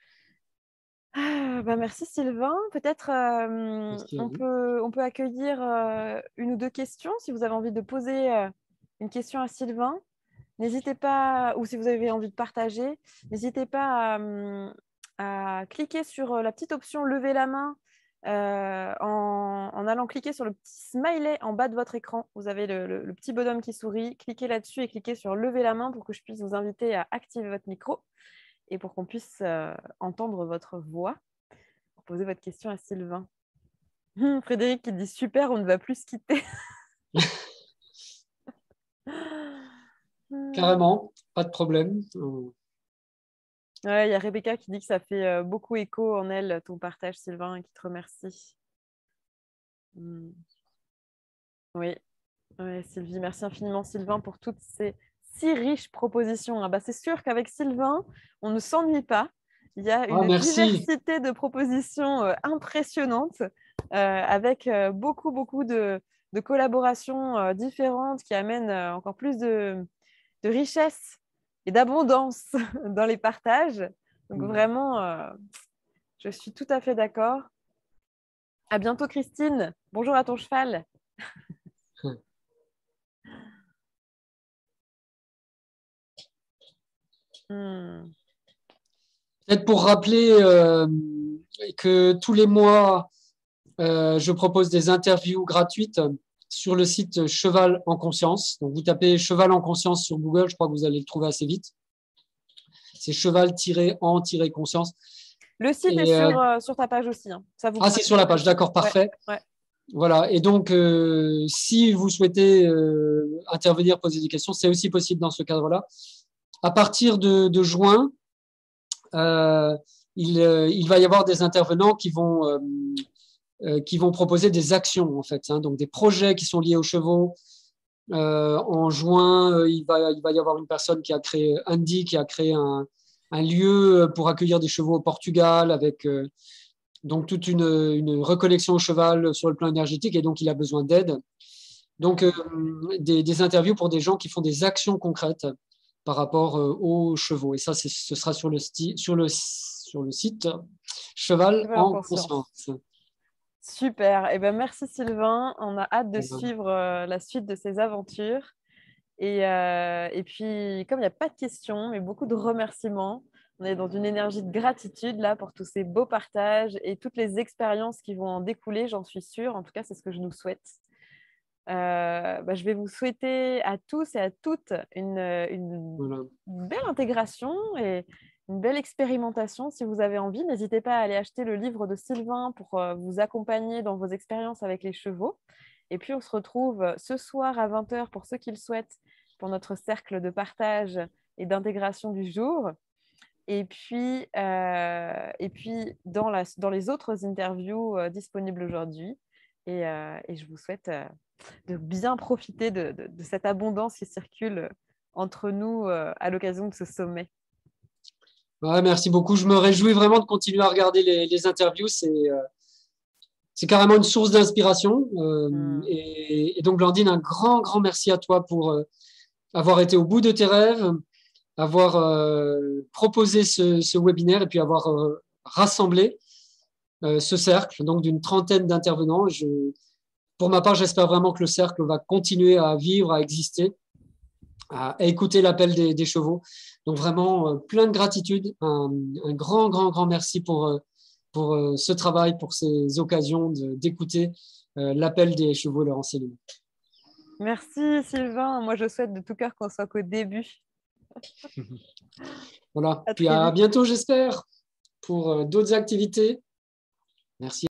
Ah, bah merci Sylvain. Peut-être euh, on, peut, on peut accueillir euh, une ou deux questions si vous avez envie de poser euh, une question à Sylvain. N'hésitez pas, ou si vous avez envie de partager, n'hésitez pas à, à cliquer sur la petite option lever la main euh, en, en allant cliquer sur le petit smiley en bas de votre écran. Vous avez le, le, le petit bonhomme qui sourit. Cliquez là-dessus et cliquez sur lever la main pour que je puisse vous inviter à activer votre micro et pour qu'on puisse euh, entendre votre voix pour poser votre question à Sylvain. Hum, Frédéric qui dit super, on ne va plus se quitter. Carrément, pas de problème. Ouais, il y a Rebecca qui dit que ça fait euh, beaucoup écho en elle, ton partage, Sylvain, et qui te remercie. Hum. Oui, ouais, Sylvie, merci infiniment, Sylvain, pour toutes ces si riches propositions. Ah bah, c'est sûr qu'avec Sylvain, on ne s'ennuie pas. Il y a Ah, une merci. diversité de propositions euh, impressionnantes, euh, avec euh, beaucoup, beaucoup de, de collaborations euh, différentes qui amènent euh, encore plus de, de richesse et d'abondance dans les partages. Donc vraiment, euh, je suis tout à fait d'accord. À bientôt, Christine. Bonjour à ton cheval. Hmm. Peut-être pour rappeler euh, que tous les mois, euh, je propose des interviews gratuites sur le site Cheval en Conscience. Donc, vous tapez Cheval en Conscience sur Google, je crois que vous allez le trouver assez vite. C'est cheval-en-conscience. Le site est Et, euh, sur, euh, sur ta page aussi. Hein. Ça, vous ah, pourrez c'est sur la page, d'accord, Ouais, parfait. ouais. Voilà. Et donc, euh, si vous souhaitez euh, intervenir, poser des questions, c'est aussi possible dans ce cadre-là. À partir de, de juin, euh, il, euh, il va y avoir des intervenants qui vont, euh, euh, qui vont proposer des actions, en fait, hein, donc des projets qui sont liés aux chevaux. Euh, en juin, euh, il, va, il va y avoir une personne qui a créé, Andy, qui a créé un, un lieu pour accueillir des chevaux au Portugal avec euh, donc toute une, une reconnexion au cheval sur le plan énergétique et donc il a besoin d'aide. Donc euh, des, des interviews pour des gens qui font des actions concrètes par rapport euh, aux chevaux. Et ça, c'est, ce sera sur le, sti- sur le, sur le site Cheval Cheval en en conscience. conscience. Super. Eh ben, merci, Sylvain. On a hâte de Voilà. suivre euh, la suite de ces aventures. Et, euh, et puis, comme il n'y a pas de questions, mais beaucoup de remerciements, on est dans une énergie de gratitude là pour tous ces beaux partages et toutes les expériences qui vont en découler, j'en suis sûre. En tout cas, c'est ce que je nous souhaite. Euh, bah, je vais vous souhaiter à tous et à toutes une, une Voilà. belle intégration et une belle expérimentation. Si vous avez envie, n'hésitez pas à aller acheter le livre de Sylvain pour euh, vous accompagner dans vos expériences avec les chevaux. Et puis, on se retrouve ce soir à vingt heures pour ceux qui le souhaitent pour notre cercle de partage et d'intégration du jour. Et puis, euh, et puis dans, la, dans les autres interviews euh, disponibles aujourd'hui. Et, euh, et je vous souhaite euh, de bien profiter de, de, de cette abondance qui circule entre nous euh, à l'occasion de ce sommet. Ouais, merci beaucoup. Je me réjouis vraiment de continuer à regarder les, les interviews. C'est euh, c'est carrément une source d'inspiration. Euh, Hmm. et, et donc, Blandine, un grand, grand merci à toi pour euh, avoir été au bout de tes rêves, avoir euh, proposé ce, ce webinaire et puis avoir euh, rassemblé euh, ce cercle donc d'une trentaine d'intervenants. Je, pour ma part, j'espère vraiment que le cercle va continuer à vivre, à exister, à, à écouter l'appel des, des chevaux. Donc vraiment, euh, plein de gratitude. Un, un grand, grand, grand merci pour, euh, pour euh, ce travail, pour ces occasions de, d'écouter euh, l'appel des chevaux et leur enseignement. Merci Sylvain. Moi, je souhaite de tout cœur qu'on soit qu'au début. Voilà. À Puis très à vite. bientôt, j'espère, pour euh, d'autres activités. Merci.